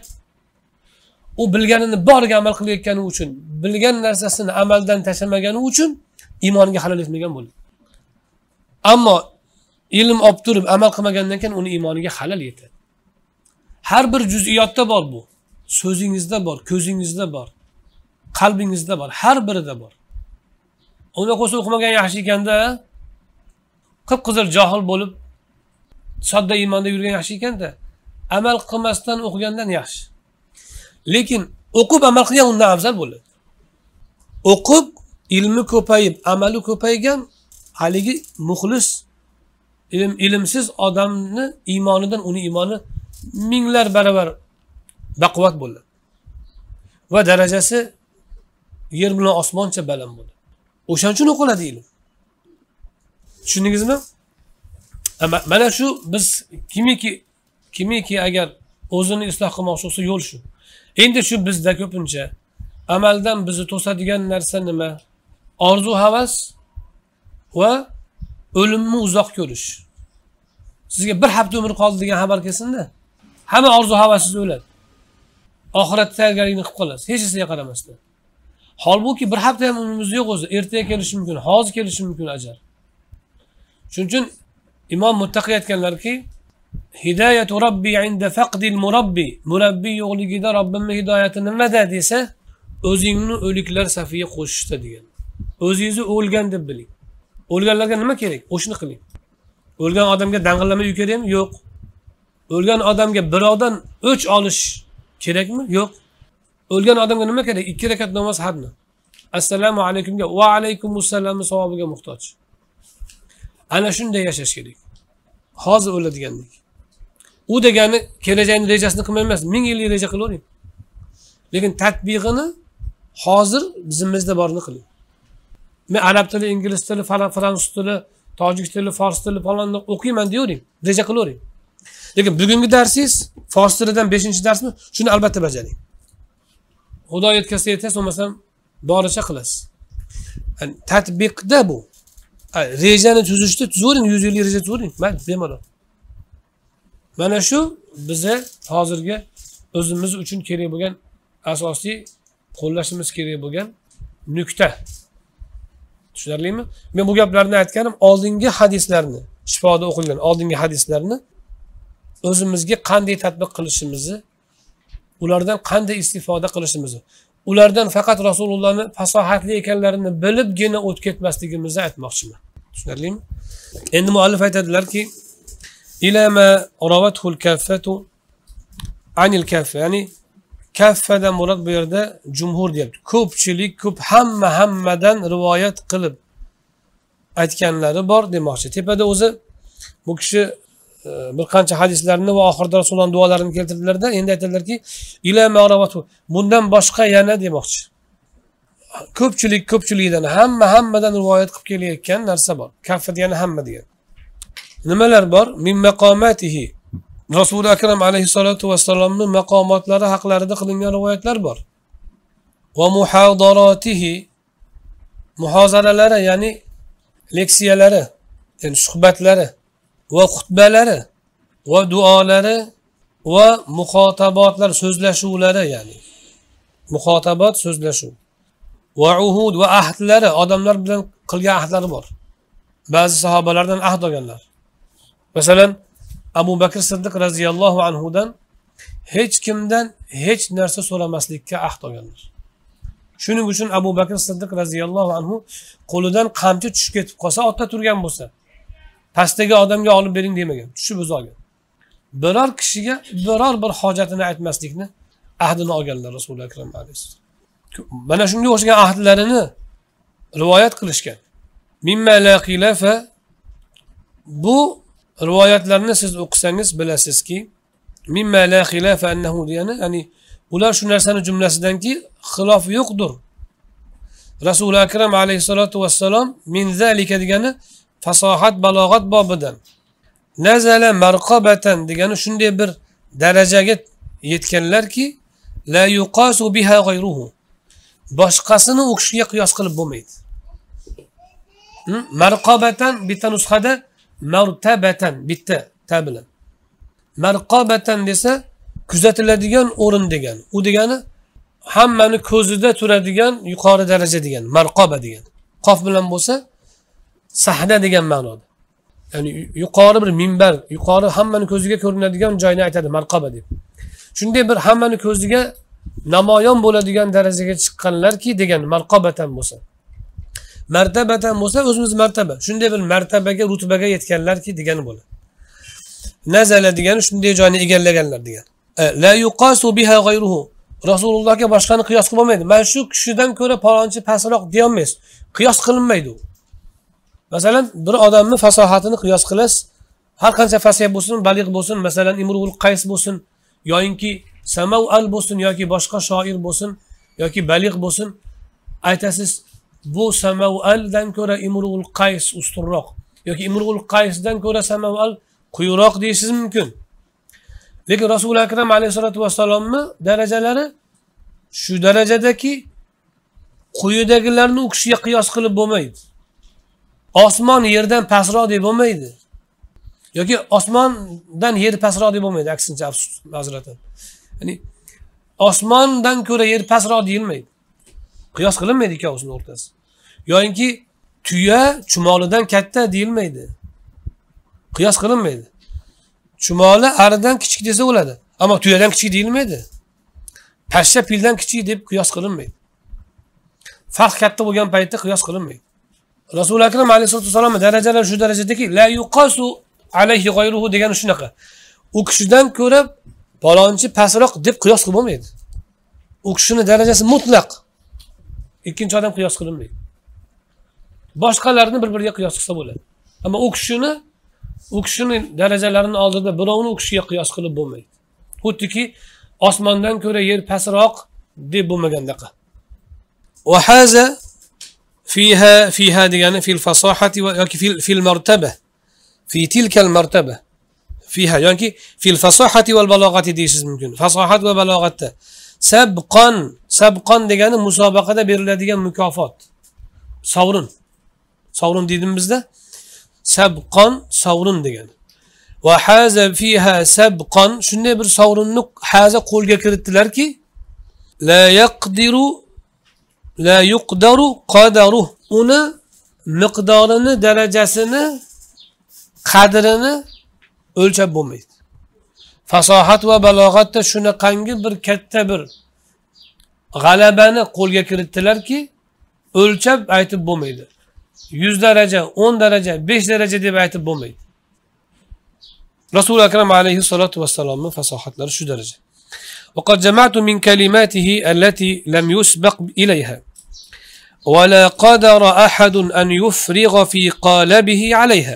U bilganini boriga amal qilayotgani uchun, bilgan narsasini amaldan tashlamagani uchun iymoniga xalal etmagan bo'ladi. Ammo ilm olib turib amal qilmagandan keyin uni iymoniga xalal yetadi. Har bir juz'iyatda bor bu. So'zingizda bor, ko'zingizda bor, qalbingizda bor, har birida bor. Unda qo'sa o'qimagan yaxshi ekanda, qip-qizil johil bo'lib, sodda iymonda yurgan yaxshi ekanda, amal qilmasdan o'qigandan yaxshi. Lekin o'qib amal qilgan undan afzal bo'ladi. O'qib, ilmi ko'payib, amali ko'paygan haligi muxlis, ilm ilmsiz odamni iymonidan uni iymoni minglar baravar baquvvat bo'ladi. Va darajasi yer bilan osmoncha baland bo'ladi. O'shaning uchun o'qiladi ilm. Tushundingizmi? Mana shu biz kimiki kimiki agar o'zini isloh qilmoqchi bo'lsa yo'l shu. Endi shu bizda ko'pincha amaldan bizni to'sadigan narsa nima? Orzu, havas va o'limni uzoq ko'rish. Sizga bir hafta umr qoldi degan xabar kelsin-da, hamma orzu, havasiz o'ladi. Oxiratda tayyorgarlikni qilib qolasiz, hech narsaga qaramasdan. Holbuki bir hafta ham umrimiz yo'q o'zi, ertaga kelishi mumkin, hozir kelishi mumkin ajal. Shuning uchun Imom Muttaqi aytganlarki, hidayatu robbi inda faqdil murabbi, murabbiy yo'qligida Robbimning hidoyati nimada desa, o'zingni o'liklar safiga qo'shishda degan. O'zingizni o'lgan deb biling. O'lganlarga nima kerak? O'shni qiling. O'lgan odamga dang'illama uy kerakmi? Yo'q. O'lgan odamga birovdan o'ch olish kerakmi? Yo'q. O'lgan odamga nima kerak? Ikki rakat namoz hadni. Assalomu alaykumga va alaykumussalomni savobiga muhtoj. Ana shunday yashash kerak. Hozir o'ladigandek. U degani kelajakni rejasini qilmay emas, ming yillik reja qilavering. Lekin tatbiqini hozir bizimizda borni qiling. Men arab tili, ingliz tili, fransuz tili, tojik tili, fors tili falonni o'qiyman deyavering, reja qilavering. Lekin bugungi darsingiz fors tilidan beshinchi darsmi? Shuni albatta bajaring. Xudo yetkazsa yetasiz, bo'lmasam boricha qilasiz. Yani tatbiqda bu. Rejani tuzishda tuzavering, yuz yillik reja tuzavering. Mayli, bemalol. Mana shu bize hozirgi o'zimiz uchun kerak bo'lgan asosiy qo'llashimiz kerak bo'lgan nukta. Tushunarlimi? Men bu gaplarni aytganim oldingi hadislarni, shifoda o'qilgan oldingi hadislarni o'zimizga qanday tatbiq qilishimizni, ulardan qanday istifoda qilishimizni, ulardan faqat Rasulullohning fasohatli ekanlarini bilibgina o'tib ketmasligimizni aytmoqchiman. Tushunarlimi? Endi muallif aytadilarki, ilama rawatul kaffatu anil kaffa, ya'ni kaffadan murod bu yerda jumhur deyapti. Ko'pchilik, ko'p hamma hammadan rivoyat qilib aytganlari bor demoqchi. Tepada o'zi bu kishi bir qancha hadislarni va oxirida Rasulullohning duolarini keltirdilar-da, endi aytadilarki, ilama rawatu, bundan boshqa yana demoqchi. Ko'pchilik ko'pchilikdan hamma hammadan rivoyat qilib kelayotgan narsa bor. Kaffa degani hamma degan. Nimalar bor? Min maqomatihi. Rasul akram alayhissalatu vassalamning maqomatlari haqlarida qilingan rivoyatlar bor. Va muhadaratihi, muhozaralari, ya'ni leksiyalari, ya'ni suhbatlari va xutbalari va duolari va muxotabatlar, so'zlashuvlari, ya'ni muxotabat, so'zlashuv va uhud va ahdlari, odamlar bilan qilgan ahdlari bor. Ba'zi sahobalardan ahd olganlar. Masalan, Abu Bakr Siddiq radhiyallohu anhudan hech kimdan hech narsa so'ramaslikka ahd olganlar. Shuning uchun Abu Bakr Siddiq radhiyallohu anhu qo'lidan qamchi tushib ketib qolsa, otda turgan bo'lsa, pastdagi odamga olib bering demagan, tushib o'zi olgan. Biror kishiga biror bir hojatini aytmaslikni ahdini olganlar Rasululloh akram alayhisalom. Mana shunga o'xshagan ahdlarini rivoyat qilishgan. Mimma la xilafa, bu rivoyatlarni siz o'qisangiz bilasizki, mimma la xilafa annahu diyana, ya'ni ular shu narsani jumlasidanki xilof yo'qdir. Rasul akram alayhisolatu vassalom min zalika degani fasohat, balog'at bobidan, nazala marqabatan degani shunday bir darajaga yetganlarki, la yuqasu biha g'ayruhu, boshqasini u kishiga qiyos qilib bo'lmaydi. Marqabatan bitta nusxada martabatan bitta ta bilan. Marqabatan desa kuzatiladigan o'rin degan. U degani hammani ko'zida turadigan yuqori daraja degan. Marqaba degan. Qof bilan bo'lsa sahna degan ma'noda. Ya'ni yuqori bir minbar, yuqori hammani ko'ziga ko'rinadigan joyni aytadi marqaba deb. Shunday bir hammani ko'ziga namoyon bo'ladigan darajaga chiqqanlarki degan marqabatan bo'lsa. Martabatan bo'lsa o'zimiz martaba. Shunday bir martabaga, rutbaga yetganlarki degani bo'ladi. Nazala degani shunday joyni egallaganlar degan. La yuqasu biha g'ayruhu. Rasulullohga boshqani qiyos qilib bo'lmaydi. Mana shu kishidan ko'ra palonchi pastroq deya olmaysiz. Qiyos qilinmaydi u. Masalan, bir odamning fasohatini qiyos qilasiz. Har qancha fasih bo'lsin, baliq bo'lsin, masalan, Imrul Qays bo'lsin, yoki Samau'al bo'lsin yoki boshqa shoir bo'lsin, yoki baliq bo'lsin, aytasiz, bu Samau'aldan ko'ra Imrul Qays ustunroq yoki Imrul Qaysdan ko'ra Samau'al quyuroq deyishingiz mumkin. Lekin Rasul akram alayhisolatu vassalomning darajalari shu darajadaki quyidagilarni u kishiga qiyos qilib bo'lmaydi. Osmon yerdan pastroq deb bo'lmaydi. Yoki osmondan yer pastroq deb bo'lmaydi, aksincha ma'zuratan. Ya'ni osmondan ko'ra yer pastroq deyilmaydi. Qiyos qilinmaydi ikkovisining o'rtasi. Yoki tuya chumolidan katta deyilmaydi. Qiyos qilinmaydi. Chumoli aridan kichik desa bo'ladi, ammo tuyadan kichik deyilmaydi. Pashsha fildan kichik deb qiyos qilinmaydi. Farq katta bo'lgan paytda qiyos qilinmaydi. Rasul akram alayhisolatu vasallam darajalar shu darajadaki la yuqasu alayhi g'ayruhu degani shunaqa. U kishidan ko'ra palonchi pastroq deb qiyos qilib bo'lmaydi. U kishining darajasi mutlaq. Ikkinchi odam qiyos qilinmaydi. Boshqalarni bir-biriga qiyos qilsa bo'ladi. Ammo u kishini u kishining darajalarini oldida birovni u kishiga qiyos qilib bo'lmaydi. Xuddiki osmondan ko'ra yer pastroq deb bo'lmagandaqa. Va haza fiha fiha degani fil fasahati va yoki fil fil martaba. Fi tilka al martaba. Fiha yoki fil fasahati wal balogati deysiz mumkin. Fasohat va balog'atda. Sabqan, sabqan degani musobaqada beriladigan mukofot. Sovrin. Sovrin dedim bizda. Sabqan sovrin degani. Va haza fiha sabqan shunday bir sovrinni haza qo'lga kiritdilarki la yaqdiru la yuqdaru qadaruh. Uni miqdorini, darajasini, qadrini o'lchab bo'lmaydi. Fasohat va balog'atda shunaqangi bir katta bir g'alabani qo'lga kiritdilarki o'lchab aytib bo'lmaydi. yuz daraja, o'n daraja, besh daraja deb aytib bo'lmaydi. Rasul akram alayhi salatu vassalomning fasohatlari shu daraja. Wa qad jama'tu min kalimatihi allati lam yusbaq ilayha wa la qadara ahadun an yufrigha fi qalabihi alayha.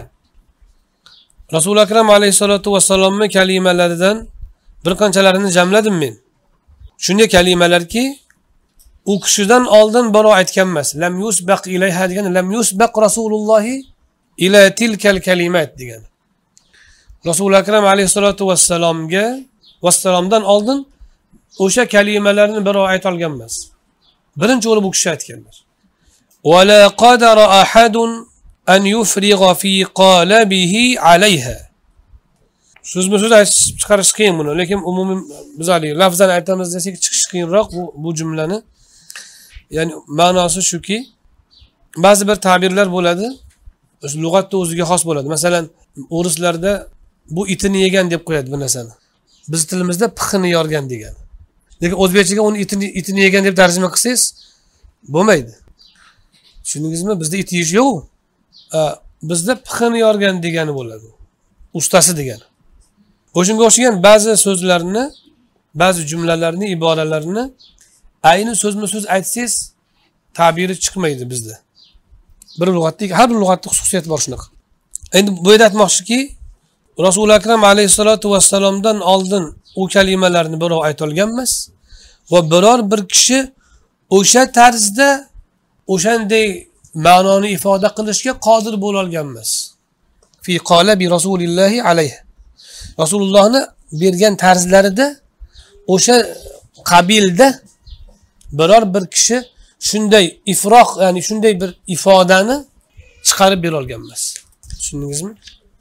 Rasul akram alayhi salatu vassalomning kalimalaridan bir qanchalarini jamladim men. Shunday kalimalarki u kishidan oldin birov aytgan emas. Lam yusbaq ilayha degani lam yusbaq Rasulullohi ila tilkal kalimat degani. Rasul akram alayhisolatu vassalomga vassalomdan oldin o'sha kalimalarni birov ayta olgan emas. Birinchi bo'lib u kishi aytganlar. Va la qadara ahadun an yufrigha fi qalabihi alayha. So'zma so'z aytib chiqarish qiyin buni, lekin umumiy biz hali lafzan aytamiz desak chiqish qiyinroq bu bu jumlani. Ya'ni ma'nosi shuki, ba'zi bir ta'birlar bo'ladi, lug'atda o'ziga xos bo'ladi. Masalan, o'rislarda bu itini yegan deb qo'yadi bu narsani. Biz tilimizda pixini yorgan degan. Lekin o'zbekchaga uni itini itini yegan deb tarjima qilsangiz bo'lmaydi. Tushundingizmi? Bizda it yeyish yo'q. Bizda pixini yorgan degani bo'ladi. Ustasi degani. O'shunga o'xshagan ba'zi so'zlarni, ba'zi jumlalarni, iboralarni ayni so'zma-so'z aytsangiz ta'biri chiqmaydi bizda. Bir lug'atda, har bir lug'atda xususiyat bor shunaqa. Endi bu yerda aytmoqchiki, Rasul akram alayhisolatu vassalomdan oldin u kalimalarni birov ayta olgan emas va biror bir kishi o'sha tarzda o'shanday ma'noni ifoda qilishga qodir bo'la olgan emas. Fi qalabi Rasulillahi alayhi. Rasulullohni bergan tarzlarida o'sha qabilda biror bir kishi shunday ifroq, ya'ni shunday bir ifodani chiqarib bera olgan emas. Tushundingizmi?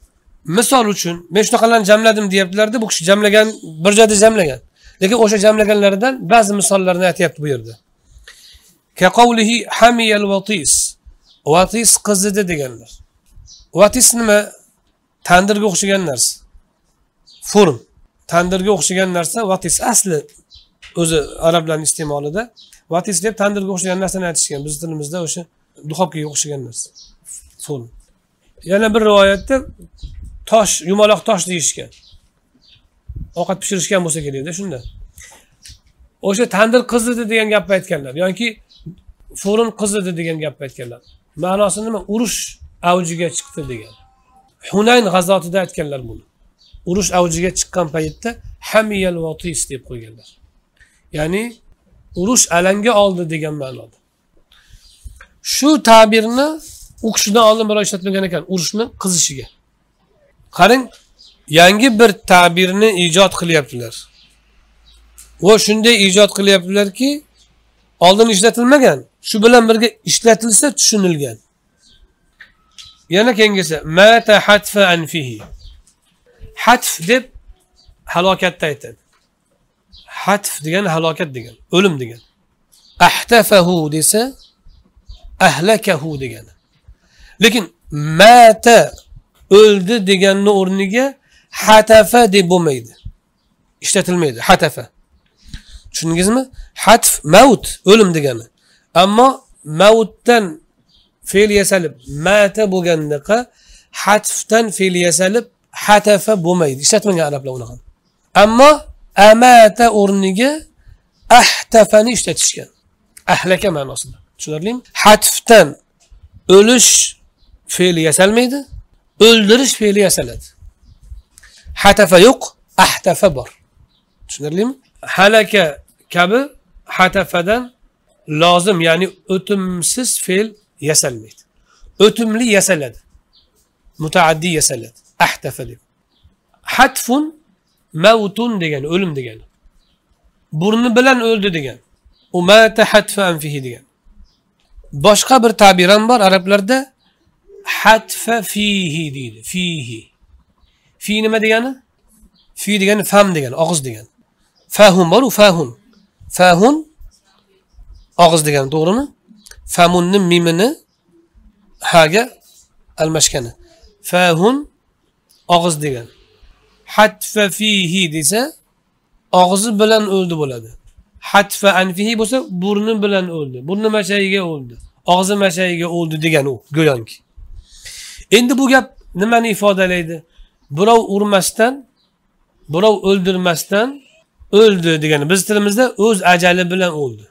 Misol uchun men shunaqalarni jamladim deyaptilarda, bu kishi jamlagan, bir joyda jamlagan. Lekin o'sha jamlaganlaridan ba'zi misollarni aytayapti bu yerda. Ka qawlihi hamiyal watis. Watis qizidi deganlar. Watis nima? Tandirga o'xshagan narsa. Furn. Tandirga o'xshagan narsa watis asli o'zi arablarning iste'molida watis deb tandirga o'xshagan narsani aytishgan. Biz tilimizda o'sha duxovkaga o'xshagan narsa. Furn. Yana bir rivoyatda tosh, yumaloq tosh deyishgan. Ovqat pishirishgan bo'lsa kerakda shunda. O'sha tandir qizidi degan gapni aytganlar yoki furn qizidi degan gapni aytganlar. Ma'nosi nima? Urush avjiga chiqdi degan. Hunayn g'azotida aytganlar buni. Urush avjiga chiqqan paytda hamiyal watis deb qo'yganlar. Ya'ni urush alanga oldi degan ma'noda. Shu ta'birni u kishidan oldin birov ishlatmagan ekan, urushni qizishiga. Qarang, yangi bir ta'birni ijod qilyaptilar. Va shunday ijod qilyaptilarki, oldin ishlatilmagan, shu bilan birga ishlatilsa tushunilgan. Yana kengesi mata hatfa anfihi. Hatf deb halokatda aytadi. Hatf degan halokat degan, o'lim degan. Ahtafahu desa ahlakahu degan. Lekin mata o'ldi deganning o'rniga hatafa deb bo'lmaydi. İşletilmaydi. Hatafa. Tushundingizmi? Hatf maut, o'lim degani. Ammo mautdan fe'l yasalib mata bo'lgandaqa hatfdan fe'l yasalib hatafa bo'lmaydi. İşletmagan arablar unaqa. Ammo amata o'rniga ahtafani ishlatishgan. Ahlaka ma'nosida. Tushunarlimi? Hatfdan o'lish fe'li yasalmaydi, o'ldirish fe'li yasaladi. Hatafa yo'q, ahtafa bor. Tushunarlimi? Halaka kabi hatafadan lozim, ya'ni o'timsiz fe'l yasalmaydi. O'timli yasaladi. Mutaaddi yasaladi. Ahtafa deb. Hatfun mautun degani, o'lim degani. Burni bilan o'ldi degan. U mata hatfa anfihi degan. Boshqa bir ta'bir ham bor arablarda, hatfa fihi deydi. Fihi. Fi nima degani? Fi degani fam degani, og'iz degani. Fahun bor, u fahun. Fahun og'iz degani, to'g'rimi? Famunni mimini haga almashgani. Fahun og'iz degan. Hatfa fihi desa og'izi bilan o'ldi bo'ladi. Hatfa anfihi bo'lsa burni bilan o'ldi. Burni mashayiga o'ldi. Og'izi mashayiga o'ldi degan u, go'yoki. Endi bu gap nimani ifodalaydi? Birov urmasdan, birov o'ldirmasdan o'ldi degani. Biz tilimizda o'z ajali bilan o'ldi.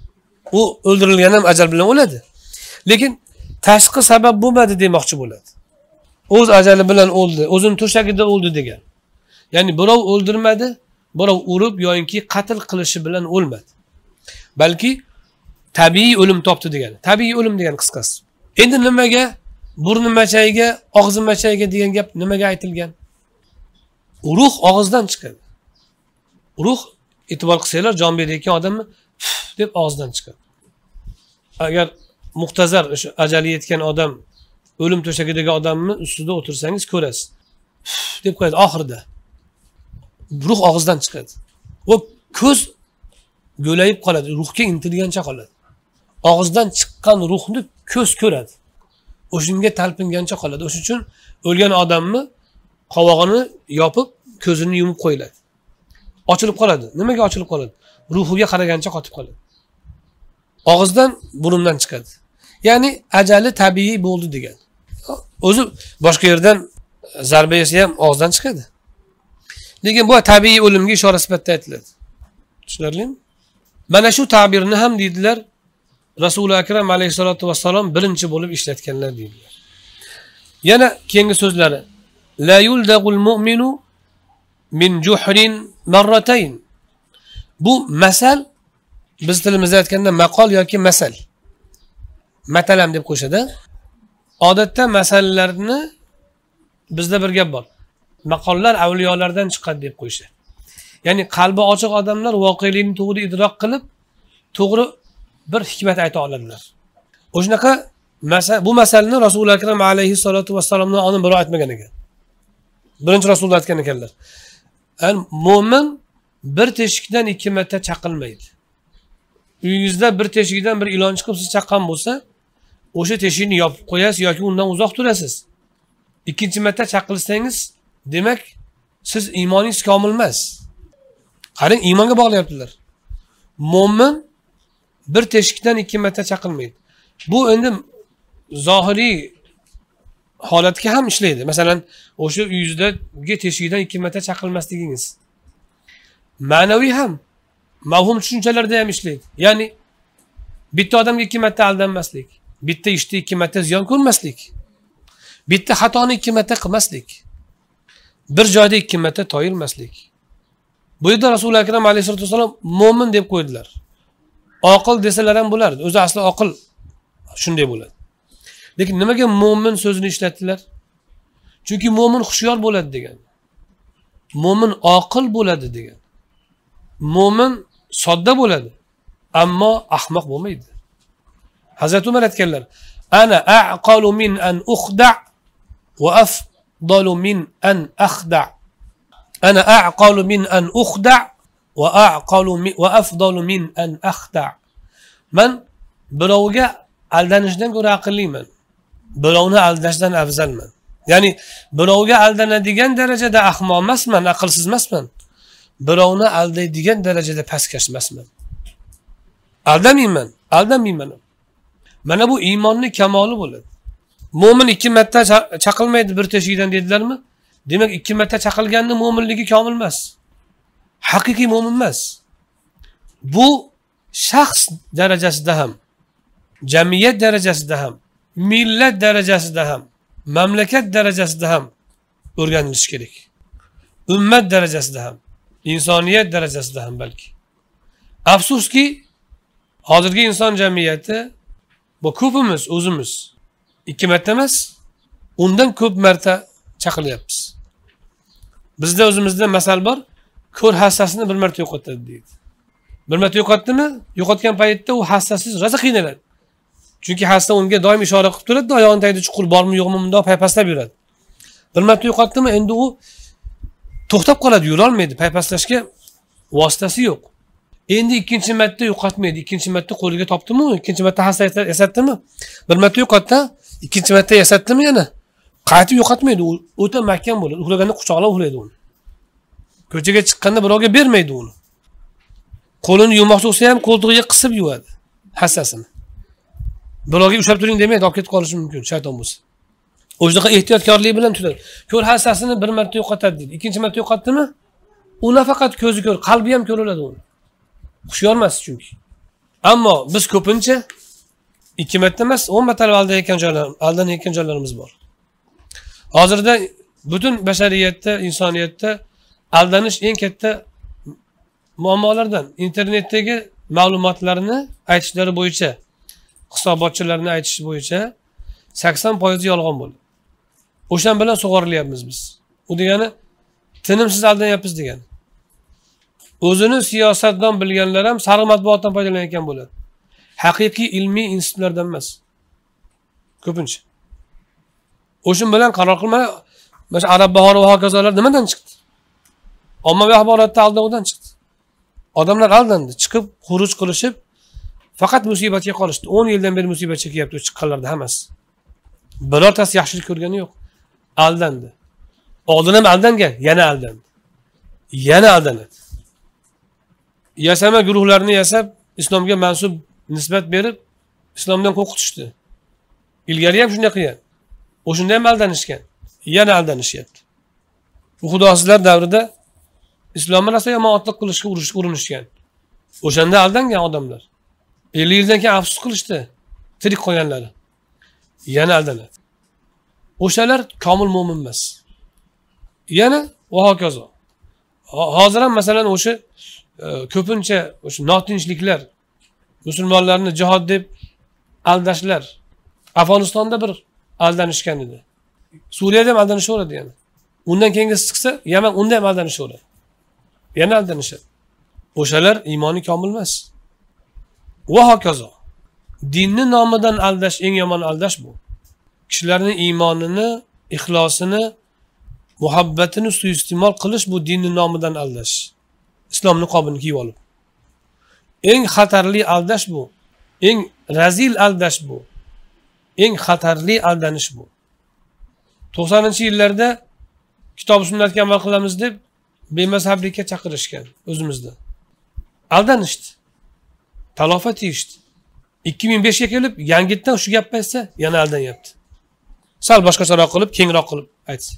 U o'ldirilgan ham ajal bilan o'ladi. Lekin tashqi sabab bo'lmadi demoqchi bo'ladi. O'z ajali bilan o'ldi, o'zini to'shagida o'ldi degan. Ya'ni birov o'ldirmadi, birov urib yoki qatl qilishi bilan o'lmadi. Balki tabiiy o'lim topdi degani. Tabiiy o'lim degan qisqasi. Endi nimaga burni machayiga, og'iz machayiga degan gap nimaga aytilgan? Ruh og'izdan chiqadi. Ruh, e'tibor qilsanglar, jon berayotgan odamni deb og'izdan chiqadi. Agar muhtazar o'sha ajali yetgan odam, o'lim to'shagidagi odamni ustida o'tirsangiz ko'rasiz. deb qo'yadi oxirida. Ruh og'izdan chiqadi. Va ko'z go'layib qoladi, ruhga intilgancha qoladi. Og'izdan chiqqan ruhni ko'z ko'radi. O'shunga talpingancha qoladi. O'shuning uchun o'lgan odamni qovog'ini yopib, ko'zini yumib qo'yiladi. Ochilib qoladi. Nimaga ochilib qoladi? Ruhiga qaragancha qotib qoladi. Og'izdan, burundan chiqadi. Ya'ni ajali tabiiy bo'ldi degan. O'zi boshqa yerdan zarba yesa ham og'izdan chiqadi. Lekin bu tabiiy o'limga ishora sifatida aytiladi. Tushunarlimi? Mana shu ta'birni ham deydilar, Rasul akram alayhisolatu vassalom birinchi bo'lib ishlatganlar deydilar. Yana keyingi so'zlari: La yuldagul mu'minu min juhrin marratayn. Bu masal, biz tilimizda aytganda maqol yoki masal. Matalam deb qo'shadi. Odatda masallarni bizda bir gap bor. Maqollar avliyolardan chiqadi deb qo'yishadi. Ya'ni qalbi ochiq odamlar voqelikni to'g'ri idrok qilib, to'g'ri bir hikmat ayta oladilar. O'shunaqa masal, bu masalni Rasul akram alayhi salatu vassalomdan oldin birov aytmagan ekan. Birinchi Rasululloh aytgan ekanlar. Yani mo'min bir teshikdan ikki marta chaqilmaydi. Uyingizda bir teshikdan bir ilon chiqib siz chaqqan bo'lsa, o'sha teshikni yopib qo'yasiz yoki undan uzoq turasiz. Ikkinchi marta chaqilsangiz, demak siz iymoningiz komil emas. Qarang, iymonga bog'layaptilar. Mo'min bir teshikdan ikki marta chaqilmaydi. Bu endi zohiriy holatga ham ishlaydi. Masalan, o'sha uyingizdagi teshikdan ikki marta chaqilmasligingiz. Ma'naviy ham, mavhum tushunchalarda ham ishlaydi. Ya'ni bitta odamga ikki marta aldanmaslik, bitta ishda ikki marta ziyon ko'rmaslik, bitta xatoni ikki marta qilmaslik, bir joyda ikki marta toyilmaslik. Bu yerda Rasululloh akram alayhisolatu vasallam mo'min deb qo'ydilar. Oqil desalar ham bo'lardi. O'zi asli oqil shunday bo'ladi. Lekin nimaga mo'min so'zini ishlatdilar? Chunki mo'min xushyor bo'ladi degan. Mo'min oqil bo'ladi degan. Mo'min sodda bo'ladi, ammo ahmoq bo'lmaydi. Hazrat Umar aytganlar: "Ana aqalu min an ukhda wa afdalu min an akhda. Ana aqalu min an ukhda wa aqalu wa afdalu min an akhda." Men birovga aldanishdan ko'ra aqlliman. Birovni aldashdan afzalman. Ya'ni birovga aldanadigan darajada ahmoq emasman, aqlsiz emasman. Birovni aldaydigan darajada pastkash emasman. Aldamayman, aldamayman. Mana bu iymonning kamoli bo'ladi. Mo'min ikki marta chaqilmaydi bir teshikdan dedilarmi? Demak, ikki marta chaqilganning mo'minligi komil emas. Haqiqiy mo'min emas. Bu shaxs darajasida ham, jamiyat darajasida ham, millat darajasida ham, mamlakat darajasida ham o'rganilishi kerak. Ummat darajasida ham, insoniyat darajasida ham balki. Afsuski, hozirgi inson jamiyati bu ko'pimiz o'zimiz ikki marta emas, undan ko'p marta chaqilyapmiz. Bizda o'zimizda masal bor, ko'r hassasini bir marta yo'qotadi deydi. Bir marta yo'qotdimi, yo'qotgan paytda u hassasiz rosa qiynaladi. Chunki hassa unga doim ishora qilib turadi, oyog'ini tagida chuqur bormi yo'qmi bundoq paypaslab yuradi. Bir marta yo'qotdimi, endi u to'xtab qoladi, yura olmaydi, paypaslashga vositasi yo'q. Endi ikkinchi marta yo'qotmaydi, ikkinchi marta qo'liga topdimi, ikkinchi marta hassa yasatdimi? Bir marta yo'qotdi, ikkinchi marta yasatdimi yana? Qaytib yo'qotmaydi, u o'ta mahkam bo'ladi. Uxlaganda quchoqlab uxlaydi uni. Ko'chaga chiqqanda birovga bermaydi uni. Qo'lini yuvmoqchi bo'lsa ham qo'ltig'iga qisib yuvadi hassasini. Birovga ushlab turing demaydi, olib ketib qolishi mumkin, shayton bo'lsa. O'shaqa ehtiyotkorlik bilan tutadi. Ko'r hassasini bir marta yo'qotadi deydi. Ikkinchi marta yo'qotdimi? U nafaqat ko'zi ko'r, qalbi ham ko'riladi uni. Xushyor emas chunki. Ammo biz ko'pincha ikki marta emas, o'n martalab aldanayotgan joylar, aldanayotgan joylarimiz bor. Hozirda butun bashariyatda, insoniyatda aldanish eng katta muammolardan. Internetdagi ma'lumotlarni aytishlari bo'yicha, hisobotchilarning aytishi bo'yicha sakson foiz yolg'on bo'ladi. O'shan bilan sug'orilyapmiz biz. U degani tinimsiz aldanyapmiz degani. O'zini siyosatdan bilganlar ham sariq matbuotdan foydalanayotgan bo'ladi. Haqiqiy ilmiy institutlardan emas. Ko'pincha. O'shin bilan qaror qilmay, mana Arab bahori va hokazolar nimadan chiqdi? Ommaviy axborotda aldovdan chiqdi. Odamlar aldandi, chiqib xuruj qilishib, faqat musibatga qolishdi. o'n yildan beri musibat chekyapti chiqqanlarda hammasi. Birortasi yaxshilik ko'rgani yo'q. Aldandi. Oldin ham aldangan, yana aldandi. Yana aldanadi. Yasama guruhlarni yasab, islomga mansub nisbat berib, islomdan qo'rqitishdi. Ilgari ham shunday qilgan. O'shunda ham aldanishgan. Yana aldanishyapti. Bu xudosizlar davrida islomni rosa yomon otliq qilishga urinishgan. O'shanda aldangan odamlar. ellik yildan keyin afsus qilishdi. Tirik qolganlari. Yana aldanadi. O'shalar komil mo'min emas. Yana va hokazo. Hozir ham masalan o'sha ko'pincha o'sha notinchliklar, musulmonlarni jihod deb aldashlar. Afg'onistonda bir aldanishgan edi. Suriyada ham aldanishaveradi yana. Undan keyingisi chiqsa, Yaman unda ham aldanishaveradi. Yana aldanishadi. O'shalar iymoni komil emas. Va hokazo. Dinni nomidan aldash eng yomon aldash bu. Kishilarning iymonini, ixlosini muhabbatini suiiste'mol qilish bu dinning nomidan aldash. Islom niqobini kiyib olib. Eng xatarli aldash bu. Eng razil aldash bu. Eng xatarli aldanish bu. to'qsoninchi yillarda kitob sunnatga amal qilamiz deb bemazhablikka chaqirishgan o'zimizda. Aldanishdi. Talofat yeyishdi. ikki ming beshga kelib yangitdan shu gapni aytsa, yana aldanyapti. Sal boshqacharoq qilib, kengroq qilib aytsa.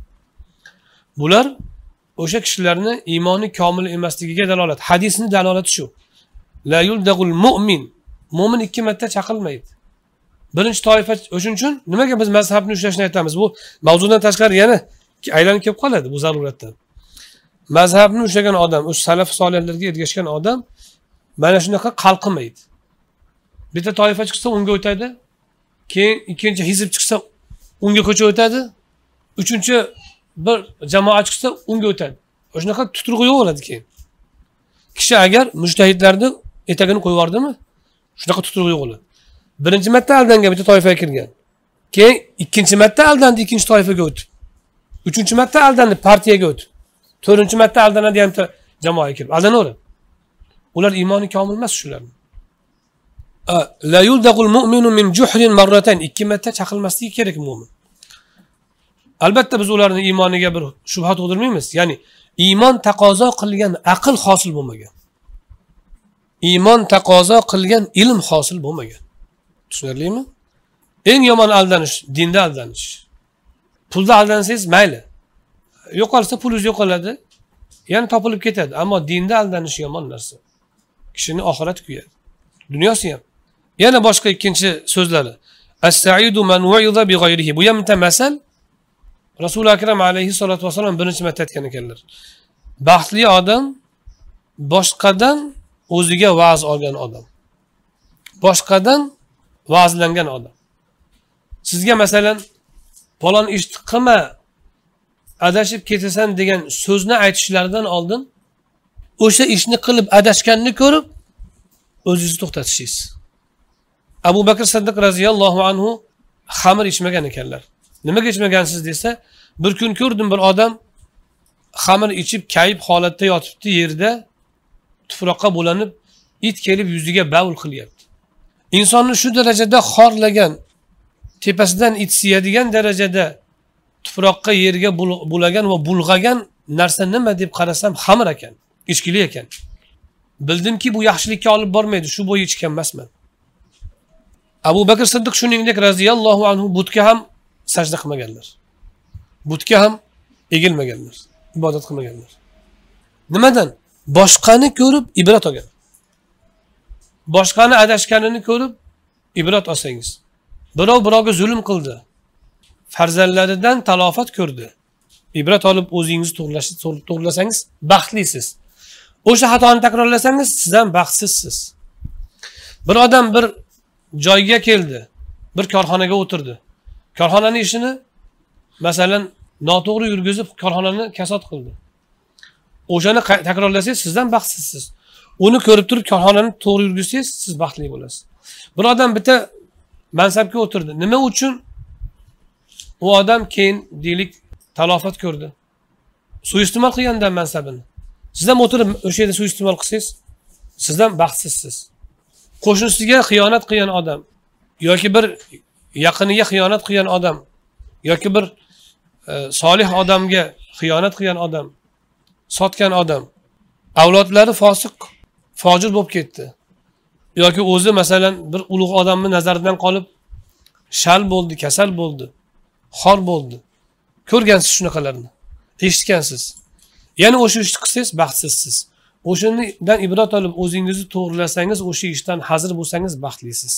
Bular o'sha kishilarni iymoni komil emasligiga dalolat. Hadisning dalolati shu. La yuldagul mu'min. Mu'min ikki marta chaqilmaydi. Birinchi toifa o'shuning uchun nimaga biz mazhabni ushlashni aytamiz? Bu mavzudan tashqari yana aylanib kelib qoladi bu zaruratdan. Mazhabni ushlagan odam, o'sha salaf solihlarga ergashgan odam mana shunaqa qalqimaydi. Bitta toifa chiqsa unga o'tadi, keyin ikkinchi hizb chiqsa unga ko'cha o'tadi, uchinchi bir jamoat chiqsa unga o'tadi. Shunaqa tuturg'i yo'q bo'ladi keyin. Kishi agar mujtahidlarning etagini qo'yib yubordimi, shunaqa tuturg'i yo'q bo'ladi. Birinchi marta aldangan bitta toifaga kirgan. Keyin ikkinchi marta aldandi, ikkinchi toifaga o'tdi. Uchinchi marta aldandi, partiyaga o'tdi. To'rtinchi marta aldanadi ham jamoaga kirib. Aldanaveradi. Ular iymoni komil emas shularning. La yuldagul mu'minu min juhrin marratayn. Ikki marta chaqilmasligi kerak mu'min. Albatta biz ularning iymoniga bir shubha tug'dirmaymiz. Ya'ni iymon taqozo qilgan aql hosil bo'lmagan. Iymon taqozo qilgan ilm hosil bo'lmagan. Tushunarlimi? Eng yomon aldanish dinda aldanish. Pulda aldansangiz mayli. Yo'qolsa pulingiz yo'qoladi, yana topilib ketadi, ammo dinda aldanish yomon narsa. Kishini oxirat kuyadi. Dunyosi ham. Yana boshqa ikkinchi so'zlari. As-sa'idu man wa'iza bi ghayrihi. Bu ham bitta masal. Rasul akram alayhi salatu vasallam birinchi marta aytgan ekanlar. Baxtli odam boshqadan o'ziga va'z olgan odam. Boshqadan va'zlangan odam. Sizga masalan falon ishni qilma, adashib ketasan degan so'zni aytishlaridan oldin o'sha ishni qilib adashganini ko'rib o'zingizni to'xtatishingiz. Abu Bakr Siddiq radhiyallohu anhu xamir ichmagan ekanlar. Nimaga ichmagansiz desa, bir kun ko'rdim bir odam xamir ichib kayib holatda yotibdi yerda, tuproqqa bo'lanib, it kelib yuziga bavul qilyapti. Insonni shu darajada xorlagan, tepasidan it siyadigan darajada tuproqqa yerga bulagan va bulg'agan narsa nima deb qarasam xamir ekan, ichkili ekan. Bildimki bu yaxshilikka olib bormaydi, shu bo'yi ichgan emasman. Abu Bakr Siddiq shuningdek radhiyallohu anhu butga ham sajda qilmaganlar. Butga ham egilmaganlar, ibodat qilmaganlar. Nimadan? Boshqani ko'rib ibrat olgan. Boshqani adashganini ko'rib ibrat olsangiz. Birov birovga zulm qildi. Farzandlaridan talofat ko'rdi. Ibrat olib o'zingizni to'g'rilasangiz baxtlisiz. O'sha xatoni takrorlasangiz siz ham baxtsizsiz. Bir odam bir joyga keldi, bir korxonaga o'tirdi. Korxonaning ishini masalan noto'g'ri yurgizib korxonani kasod qildi. O'shani takrorlasangiz siz ham baxtsizsiz. Uni ko'rib turib korxonani to'g'ri yurgizsangiz siz baxtli bo'lasiz. Bir odam bitta mansabga o'tirdi. Nima uchun? U odam keyin deylik talofat ko'rdi. Suiiste'mol qilgandan mansabini. Siz ham o'tirib o'sha yerda suiiste'mol qilsangiz, siz ham baxtsizsiz. Qo'shnisiga xiyonat qilgan odam yoki bir yaqiniga xiyonat qilgan odam yoki bir e, solih odamga xiyonat qilgan odam, sotgan odam, avlodlari fosiq, fojir bo'lib ketdi. Yoki o'zi masalan bir ulug' odamning nazaridan qolib shal bo'ldi, kasal bo'ldi, xor bo'ldi. Ko'rgansiz shunaqalarni, eshitgansiz. Yana o'sha ishni qilsangiz baxtsizsiz. O'shandan ibrat olib o'zingizni to'g'rilasangiz, o'sha ishdan hazir bo'lsangiz baxtlisiz.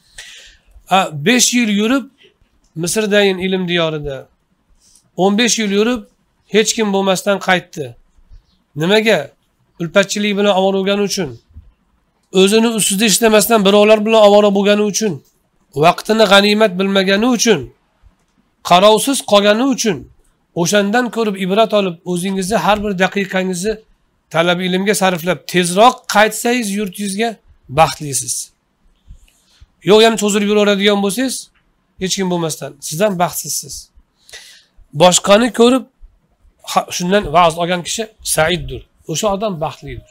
besh yil yurib Misrdayin ilm diyorida o'n besh yil yurib hech kim bo'lmasdan qaytdi. Nimaga? Ulfatchilik bilan ovora bo'lgani uchun, o'zini ustida ishlamasdan birovlar bilan ovora bo'lgani uchun, vaqtini g'animat bilmagani uchun, qarovsiz qolgani uchun, o'shandan ko'rib ibrat olib o'zingizni har bir daqiqangizni talab ilmga sarflab tezroq qaytsangiz yurtingizga baxtlisiz. Yo'q, yana cho'zilib yuraveradigan bo'lsangiz, hech kim bo'lmasdan siz ham baxtsizsiz. Boshqani ko'rib shundan va'z olgan kishi saiddir. O'sha odam baxtlidir.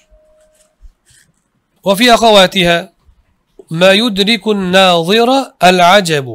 Va fi aqawatiha ma yudriku an-nazira al-ajab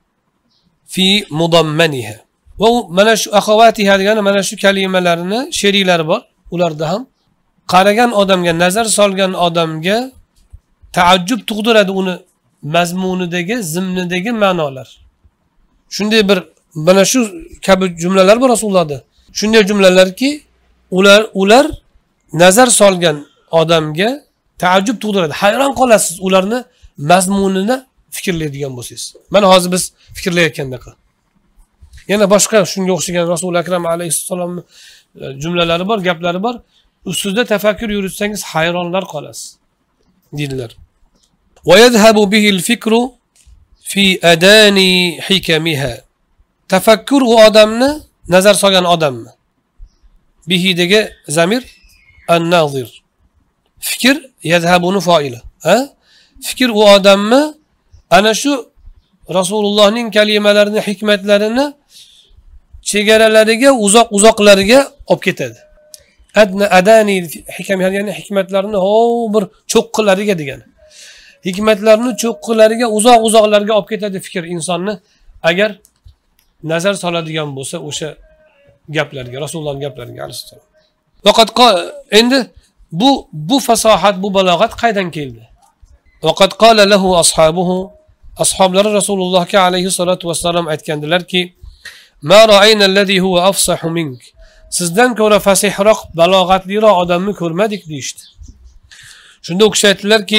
fi mudammaniha. Va mana shu aqawatiha degani mana shu kalimalarni she'rlar bor. Ularda ham qaragan odamga, nazar solgan odamga taajjub tug'diradi uni mazmunidagi, zimnidagi ma'nolar. Shunday bir mana shu kabi jumlalar bor Rasulullohda. Shunday jumlalarki, ular ular nazar solgan odamga taajjub tug'diradi. Hayron qolasiz ularni mazmunini fikrlaydigan bo'lsangiz. Mana hozir biz fikrlayotgandek. Yana boshqa shunga o'xshagan Rasul akram alayhissalom jumlalari bor, gaplari bor. Ustida tafakkur yuritsangiz hayronlar qolasiz dedilar. Wa yadhhabu bihi al-fikru fi adani hikamiha. Tafakkur u odamni nazar solgan odammi? Bihidagi zamir an-nazir. Fikr yadhhabuni fa'ila. Ha? Fikr u odammi ana shu Rasulullohning kalimalarini, hikmatlarini chegaralariga, uzoq-uzoqlariga olib ketadi. Adna adani hikam ya'ni hikmatlarni ho bir cho'qqilariga degan. Hikmatlarni cho'qqilariga, uzoq-uzoqlarga olib ketadi fikr insonni agar nazar soladigan bo'lsa o'sha gaplarga, Rasulullohning gaplariga alayhissalom. Faqat endi bu bu fasohat, bu balog'at qaydan keldi? Faqat qala lahu ashabuhu, ashablari Rasulullohga alayhi salatu vassalam aytgandilarki, ma ra'ayna alladhi huwa afsahu mink. Sizdan ko'ra fasihroq, balog'atliroq odamni ko'rmadik deydi. Shunda u kishi aytdilarki,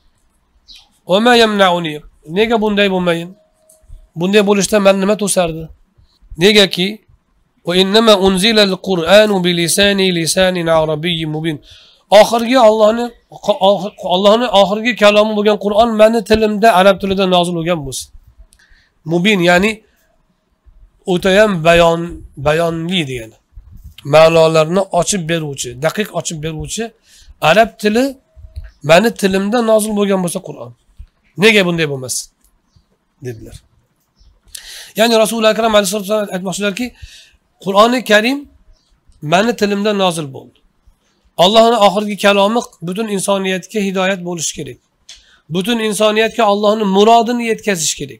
"Va ma yamna'uni?" Nega bunday bo'lmayin? Bunday bo'lishdan men nima to'sardi? Negaki, "Va innama unzila al-Qur'anu bi lisani lisanin arabiyyin mubin." Oxirgi Allohning Allohning oxirgi kalomi bo'lgan Qur'on meni tilimda, arab tilida nozil bo'lgan bo'lsin. Mubin ya'ni o'tayam bayon bayonli degani. Ma'nolarni ochib beruvchi, daqiq ochib beruvchi arab tili meni tilimda nozil bo'lgan bo'lsa Qur'on. Nega bunday bo'lmas? dedilar. Ya'ni Rasululloh akram alayhisolatu vasallam aytmoqchilarki, Qur'oni Karim meni tilimda nozil bo'ldi. Allohning oxirgi kalomi butun insoniyatga hidoyat bo'lishi kerak. Butun insoniyatga Allohning murodini yetkazish kerak.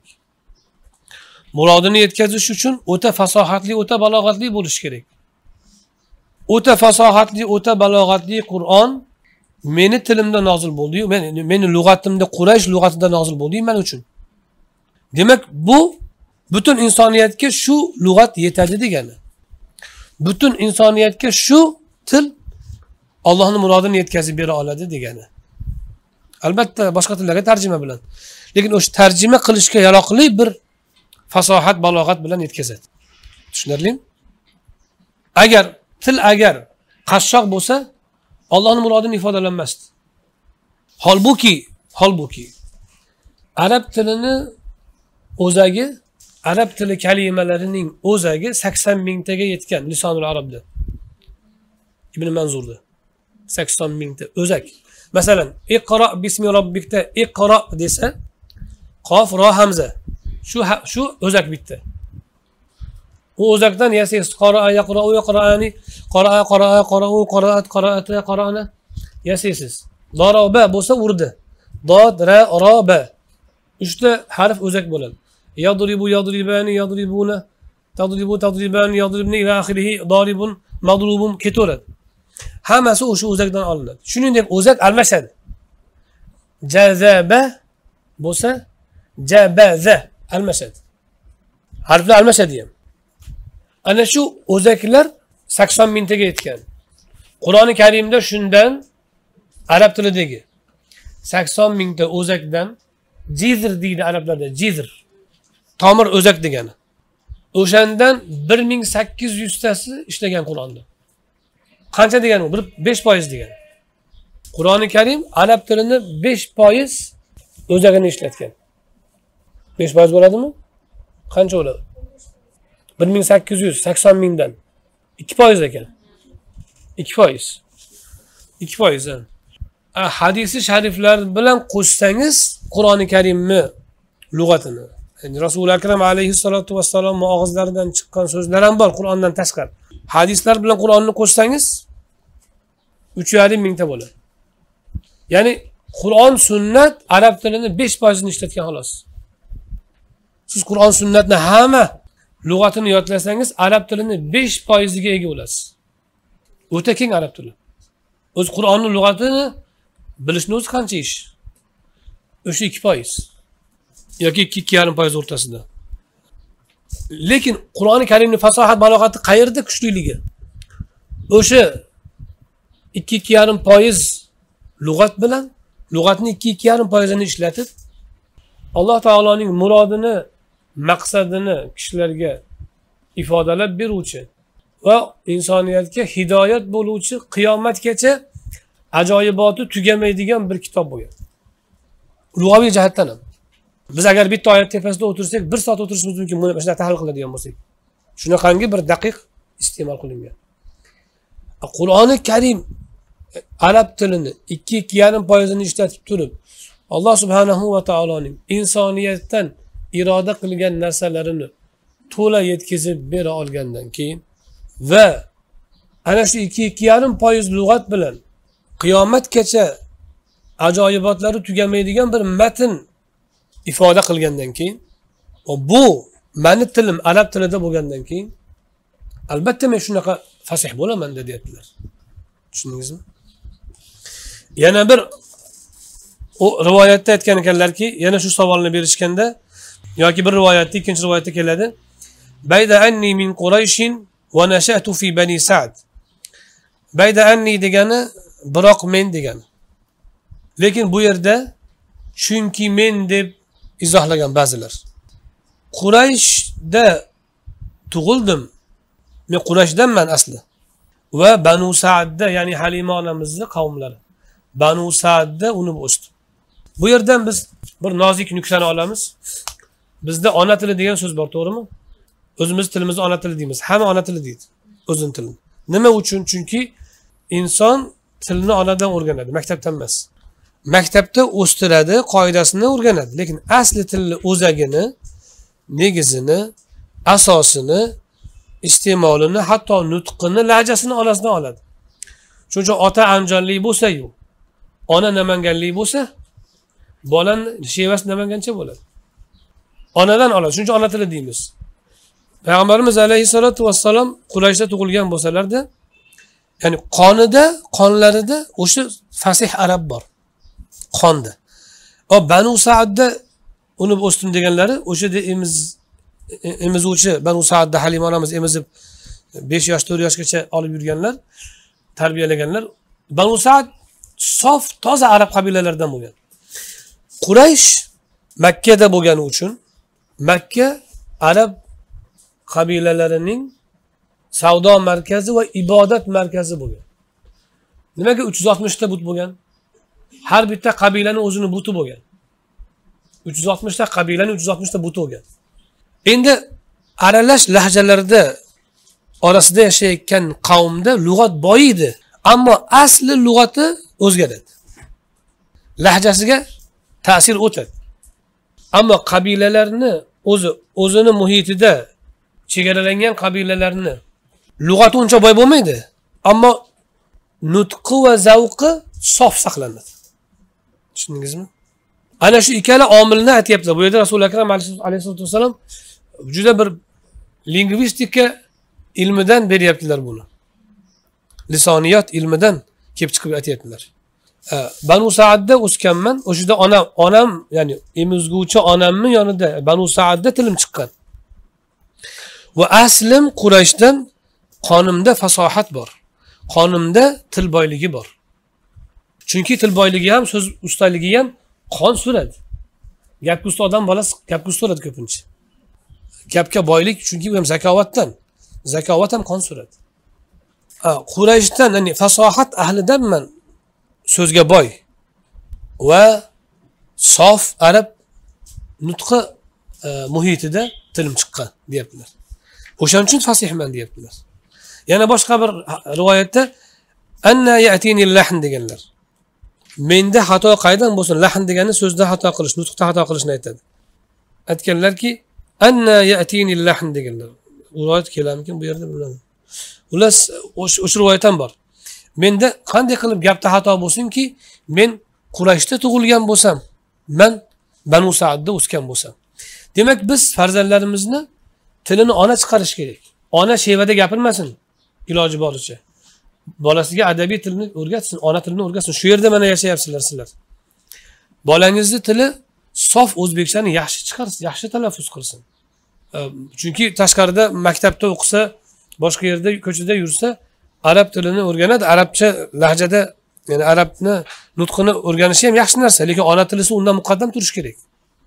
Murodini yetkazish uchun o'ta fasohatli, o'ta balog'atli bo'lish kerak. O'ta fasohatli, o'ta balog'atli Qur'on meni tilimda nozil bo'ldi, meni meni lug'atimda, Quraysh lug'atida nozil bo'ldi men uchun. Demak, bu butun insoniyatga shu lug'at yetadi degani. Butun insoniyatga shu til Allohning murodini yetkazib bera oladi degani. Albatta boshqa tillarga tarjima bilan. Lekin o'sha tarjima qilishga yaroqli bir fasohat, balog'at bilan yetkazadi. Tushunarlimi? Agar til agar qashshoq bo'lsa, Allohning murodini ifodalanmasdi. Holbuki, holbuki arab tilini o'zagi, arab tili kalimalarining o'zagi sakson mingtaga yetgan Lisonul Arabda. Ibn Manzurda sakson mingta o'zak. Masalan, Iqro bismi robbikda Iqro desa, qof ro hamza. Shu shu o'zak bitta. U o'zakdan yasaysiz qara'a yaqra'u yaqra'ani, qara'a qara'a qara'u qara'at qara'ata qara'ana yasaysiz. Daraba bo'lsa urdi. Dod ra ra ba. Uchta harf o'zak bo'ladi. Yadribu yadribani yadribuna tadribu tadribani yadribni ila oxirihi daribun madrubun ketaveradi. Hammasi o'sha o'zakdan olinadi. Shuningdek o'zak almashadi. Jazaba bo'lsa jabaza almashadi. Harflar almashadi ham. Ana shu o'zaklar sakson mingtaga yetgan. Qur'oni Karimda shundan arab tilidagi sakson mingta o'zakdan jizr deydi arablarda, jizr. Tomir o'zak degani. O'shandan bir ming sakkiz yuz tasi ishlagan Qur'onda. Qancha degani u? besh foiz degani. Qur'oni Karim arab tilini besh foiz o'zagini ishlatgan. besh foiz bo'ladimi? Qancha bo'ladi? bir ming sakkiz yuz sakson mingdan ikki foiz ekan. ikki foiz. ikki foiz. Hadisi shariflar bilan qo'shsangiz Qur'oni Karimni lug'atini, ya'ni Rasululloh akram alayhi salatu vassalom og'izlaridan chiqqan so'zlar ham bor Qur'ondan tashqari. hadislar bilan Qur'onni qo'shsangiz uch yarim mingta bo'ladi. Ya'ni Qur'on sunnat arab tilini besh foiz ni ishlatgan xolos. Siz Qur'on sunnatni hamma lug'atini yodlasangiz arab tilini besh foiz ga ega bo'lasiz. O'ta keng arab tili. O'z Qur'onning lug'atini bilishni o'zi qancha ish? O'sha ikki foiz yoki ikki yarim foiz o'rtasida. Lekin Qur'oni Karimning fasohat balog'ati qayerda kuchliligi? O'sha ikki yarim foiz lug'at bilan lug'atni ikki yarim foiz ni ishlatib Alloh taoloning murodini, maqsadini kishilarga ifodalab beruvchi va insoniyatga hidoyat bo'luvchi qiyomatgacha ajoyiboti tugamaydigan bir kitob bo'lgan. Lug'aviy jihatdan ham. Biz agar bitta oyat tepasida o'tirsak, bir soat o'tirishimiz mumkin, buni shunday tahlil qiladigan bo'lsak. Shunaqangi bir daqiq iste'mol qilingan. Qur'oni Karim arab tilini ikki yarim foiz ni ishlatib turib, Alloh subhanahu va taoloning insoniyatdan iroda qilgan narsalarini to'la yetkazib bera olgandan keyin va ana shu ikki yarim foiz lug'at bilan qiyomatgacha ajoyibotlari tugamaydigan bir matn ifoda qilgandan keyin, bu meni tilim arab tilida bo'lgandan keyin albatta men shunaqa fasih bo'laman deyaptilar. Tushundingizmi? Yana bir o rivoyatda aytgan ekanlarki, yana shu savolni berishganda yoki bir rivoyatda, ikkinchi rivoyatda keladi. Bayda anni min Qurayshin va nashatu fi bani Sa'd. Bayda anni degani biroq men degani. Lekin bu yerda chunki men deb izohlagan ba'zilar. Qurayshda tug'ildim. Men Qurayshdanman asli. Va Banu Sa'dda, ya'ni Halima onamizning qavmlari. Banu Sa'dda unib o'sdim. Bu yerdan biz bir nozik nuqtani olamiz. Bizda ona tili degan so'z bor, to'g'rimi? O'zimiz tilimizni ona tili deymiz. Hamma ona tili deydi. O'zin tilini. Nima uchun? Chunki inson tilni onadan o'rganadi, maktabdan emas. Maktabda o'stiradi, qoidasini o'rganadi. Lekin asli tilni o'zagini, negizini, asosini, iste'molini, hatto nutqini, lahjasini onasidan oladi. Chunki ota andijonlik bo'lsa-yu, ona namanganlik bo'lsa, bolaning shevasi namangancha bo'ladi. Onadan oladi. Chunki ona tili deymiz. Payg'ambarimiz alayhisolatu vassalom Qurayshda tug'ilgan bo'lsalarda, ya'ni qonida, qonlarida o'sha fasih arab bor. Qonda. O Banu Sa'dda unib o'sdim deganlari, o'shada emiz emizuvchi Banu Sa'dda Halima onamiz emizib besh yosh, to'rt yoshgacha olib yurganlar, tarbiyalaganlar. Banu Sa'd sof, toza arab qabilalaridan bo'lgan. Quraysh Makka da bo'lgani uchun Makka arab qabilalarining savdo markazi va ibodat markazi bo'lgan. Nimaga uch yuz oltmish ta but bo'lgan? Har bitta qabilaning o'zining buti bo'lgan. uch yuz oltmish ta qabilaning uch yuz oltmish ta buti bo'lgan. Endi aralash lahjalarda orasida yashayotgan qavmda lug'at boy edi, ammo asli lug'ati o'zgaradi. Lahjasiga ta'sir o'tadi. Ammo qabilalarni o'zi o'zini muhitida chegaralangan qabilalarni lug'ati uncha boy bo'lmaydi, ammo nutqi va zavqi sof saqlanadi. Tushundingizmi? Ana shu ikkala omilni aytyapti. Bu yerda Rasul akram alayhisolatu vasallam juda bir lingvistika ilmidan beryaptilar buni. Lisoniyat ilmidan kelib chiqib aytyaptilar. Banu Sa'dda o'sganman, o'shida ona onam, ya'ni emizguvchi onamning yonida Banu Sa'dda tilim chiqqan. Va aslim Qurayshdan, qonimda fasohat bor. Qonimda til boyligi bor. Chunki til boyligi ham, so'z ustaligi ham qon suradi. Gapga usta odam bolasi gapga usta bo'ladi ko'pincha. Gapga boylik chunki u ham zakovatdan. Zakovat ham qon suradi. Qurayshdan, ya'ni fasohat ahlidanman, so'zga boy va sof arab nutqi e, muhitida tilim chiqqan deyaptilar. O'shaning uchun fasihman deyaptilar. Yana boshqa bir rivoyatda anna ya'tinil lahn deganlar. Menda xato qaydan bo'lsin? Lahn degani so'zda xato qilish, nutqda xato qilishni aytadi. Aytganlarki anna ya'tinil lahn deganlar. Rivoyat kelamkin bu yerda bilmadim. Ular o'sha rivoyat ham bor. Menda qanday qilib gapda xato bo'lsinki, men Qurayshda tug'ilgan bo'lsam, men Banu Sa'dda o'sgan bo'lsam. Demak, biz farzandlarimizni tilini ona chiqarish kerak. Ona shevada gapirmasin iloji boricha. Bolasiga adabiy tilni o'rgatsin, ona tilini o'rgatsin. Shu yerda mana yashayapsizlar sizlar. Bolangizni tili sof o'zbekchani yaxshi chiqarsin, yaxshi talaffuz qilsin. Chunki tashqarida maktabda o'qisa, boshqa yerda ko'chada yursa, arab tilini o'rganadi, arabcha lahjada, ya'ni arabni nutqini o'rganishi ham yaxshi narsa, lekin ona tilisi undan muqaddam turishi kerak.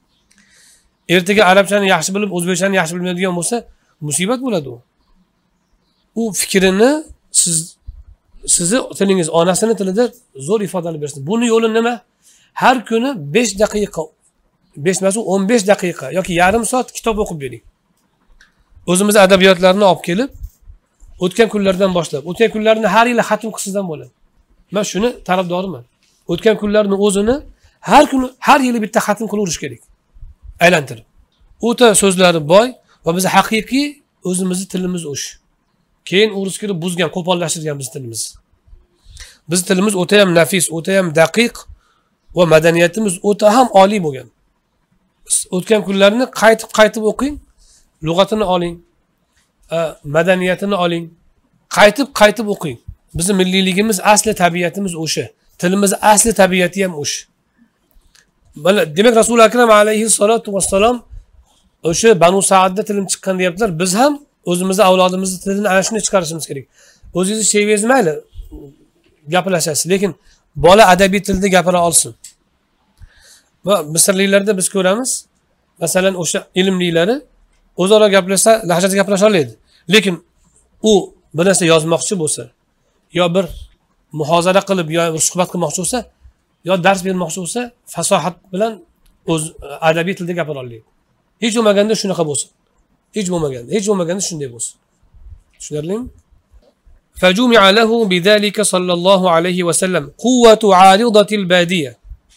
Ertaga arabchani yaxshi bilib, o'zbekchani yaxshi bilmaydigan bo'lsa, musibat bo'ladi u. U fikrini siz sizni tilingiz onasini tilida zo'r ifodalab bersin. Buni yo'li nima? Har kuni besh daqiqa, besh emas, o'n besh daqiqa yoki yarim soat kitob o'qib bering. O'zimiz adabiyotlarni olib kelib, o'tgan kunlardan boshlab, o'tgan kunlarni har yili xatm qilsizdan bo'ladi. Men shuni tarafdoriman. O'tgan kunlarni o'zini har kuni, har yili bitta xatm qilaverish kerak. Aylantirib. O'ta so'zlari boy va biz haqiqiy o'zimizning tilimiz o'sh. Keyin o'rus kirib buzgan, qo'pollashtirgan biz tilimiz. Biz tilimiz o'ta ham nafis, o'ta ham daqiq va madaniyatimiz o'ta ham oliy bo'lgan. O'tgan kunlarni qaytib-qaytib o'qing, lug'atini oling, madaniyatini oling, qaytib-qaytib o'qing. Bizning milliyligimiz, asli tabiatimiz o'sha. Tilimiz asli tabiati ham o'sha. Mana demak Rasul akram alayhi salatu vassalom o'sha Banu Sa'dda tilim chiqqan deyaptilar. Biz ham o'zimizning avlodimizning tilini ana shuni chiqarishimiz kerak. O'zingiz shevangiz mayli gaplashasiz, lekin bola adabiy tilda gapira olsin. Va misrliklarda biz ko'ramiz, masalan o'sha ilmlilari o'zaro gaplashsa, lahjada gaplasha oladi. Lekin u bir narsa yozmoqchi bo'lsa, yo bir muhozara qilib, yo bir suhbat qilmoqchi bo'lsa, yo dars bermoqchi bo'lsa, fasohat bilan o'z adabiy tilda gapira oladi. Hech bo'lmaganda shunaqa bo'lsin. Hech bo'lmaganda, hech bo'lmaganda shunday bo'lsin. Tushunarlimi? فجمع له بذلك صلى الله عليه وسلم قوة عارضة البادية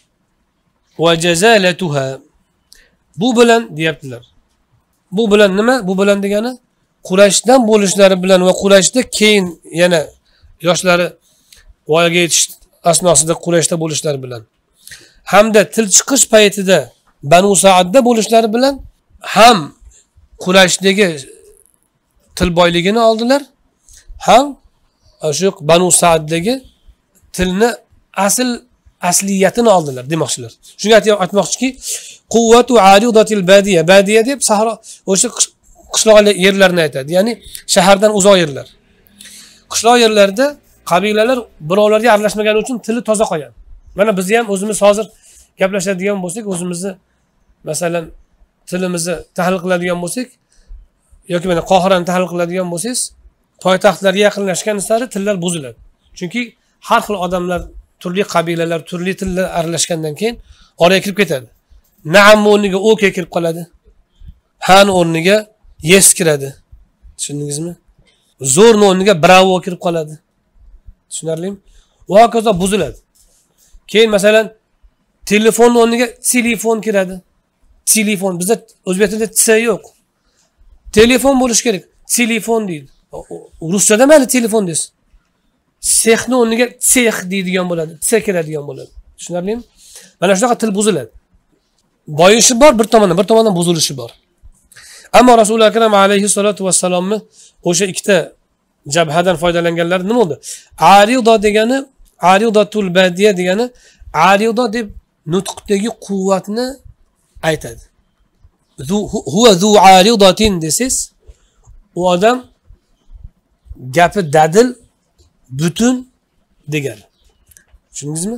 وجزالتها. Bu bilan deyaptilar. Bu bilan nima? Bu bilan degani Qurayshdan bo'lishlari bilan va Qurayshda keyin yana yoshlari voyaga yetish asnosida Qurayshda bo'lishlari bilan hamda til chiqish paytida Banu Sa'dda bo'lishlari bilan ham Qurayshdagi til boyligini oldilar, ham shu Banu Sa'ddagi tilni asl asliyatini oldilar demoqchilar. Shunga aytmoqchiki, quvvatu aridatil badiya, badiya deb sahro o'sha qishloq yerlarni aytadi. Ya'ni shahardan uzoq yerlar. Qishloq yerlarda qabilalar birovlarga aralashmagani uchun tili toza qolgan. Mana biz ham o'zimiz hozir gaplashadigan bo'lsak, o'zimizni masalan tilimizni tahlil qiladigan bo'lsak, yoki mana Qohirani tahlil qiladigan bo'lsangiz, poytaxtlarga yaqinlashgan sari tillar buziladi. Chunki har xil odamlar, turli qabilalar, turli tillar aralashgandan keyin oraga kirib ketadi. Na'am o'rniga o'ka kirib qoladi. Han o'rniga yes kiradi. Tushundingizmi? Zo'rni o'rniga bravo kirib qoladi. Tushunarlimi? Va hokazo buziladi. Keyin masalan telefon o'rniga telefon kiradi. Telefon, bizda o'zbek tilida t yo'q. Telefon bo'lish kerak. Telefon deydi. Ruschada mayli telefon deysiz. Sexni o'rniga sex deydigan bo'ladi. Se kiradigan bo'ladi. Tushunarlimi? Mana shunaqa til buziladi. Boyishi bor, bir tomondan, bir tomondan buzilishi bor. Ammo Rasululloh akram alayhi salatu vassalomni o'sha ikkita jabhadan foydalanganlar nima bo'ldi? Arida degani, aridatul badiya degani, arida deb nutqdagi quvvatni aytadi. Huwa zu aridatin desiz, u odam gapi dadil, butun degani. Tushundingizmi?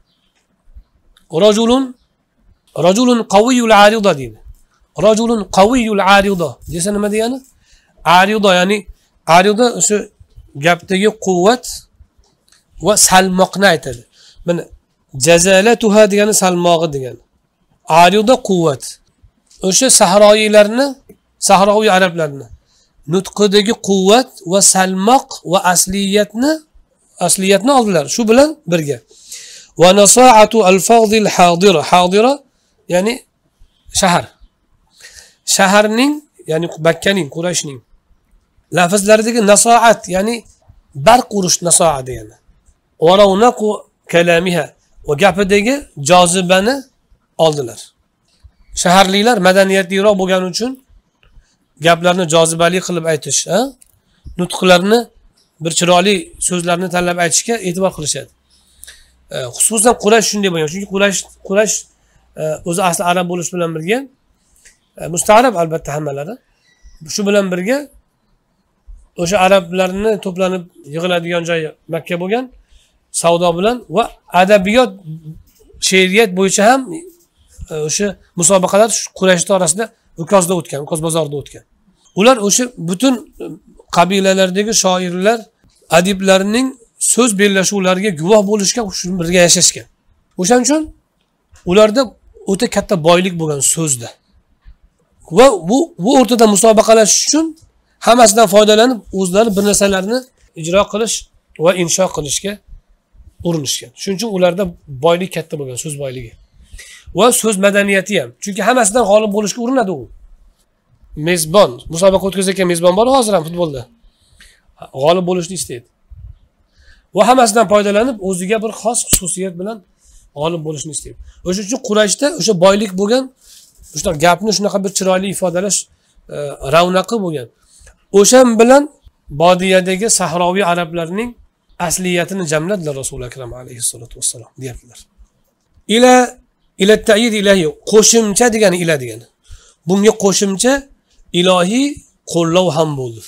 Rajulun rajulun qawiyul arida deydi. Rajulun qawiyul arida desa nima degani? Arida ya'ni arida o'sha gapdagi quvvat va salmoqni aytadi. Mana jazalatuha degani salmog'i degani. Arida quvvat. O'sha sahroiylarni, sahroiy arablarni nutqidagi quvvat va salmoq va asliyatni asliyatni oldilar. Shu bilan birga. Va nasa'atu al-fadhil hadira. Hadira ya'ni shahar. Shaharning, ya'ni Makkaning, Qurayshning lafzlaridagi nasoat, ya'ni barq urish nasoat degani. Va rawnaqu kalamiha, va gapidagi jozibani oldilar. Shaharliklar madaniyatliroq bo'lgani uchun gaplarni jozibali qilib aytish, ha? Nutqlarni bir chiroyli so'zlarni tanlab aytishga e'tibor qilishadi. E, xususan Quraysh shunday bo'lgan. Chunki Quraysh Quraysh e, o'zi asli arab bo'lish bilan birga e, musta'rab albatta hammalari. Shu bilan birga o'sha arablarni to'planib yig'iladigan joy Makka bo'lgan, savdo bilan va adabiyot, she'riyat bo'yicha ham o'sha musobaqalar Quraysh orasida Ukazda o'tgan, Ukaz bozorida o'tgan. Ular o'sha butun qabilalardagi shoirlar, adiblarning so'z bellashuvlariga guvoh bo'lishga birga yashashgan. O'shaning uchun ularda o'ta katta boylik bo'lgan so'zda. Va bu bu o'rtada musobaqalash uchun hammasidan foydalanib o'zlari bir narsalarni ijro qilish va insho qilishga urinishgan. Shuning uchun ularda boylik katta bo'lgan, so'z boyligi. Va so'z madaniyati ham. Chunki hammasidan g'olib bo'lishga urinadi u. Mezbon, musobaqa o'tkazayotgan mezbon bor hozir ham futbolda. G'olib bo'lishni istaydi. Va hammasidan foydalanib o'ziga bir xos xususiyat bilan g'olib bo'lishni istaydi. O'sha uchun Qurayshda o'sha boylik bo'lgan, o'sha gapni shunaqa bir chiroyli ifodalash e, ravnaqi bo'lgan. O'sha bilan bodiyadagi sahroviy arablarning asliyatini jamladilar Rasul akram alayhissalatu vassalom deyaptilar. Ila ila ta'yid ilahi, qo'shimcha degani ila degani. Bunga qo'shimcha ilohiy qo'llov ham bo'ldi.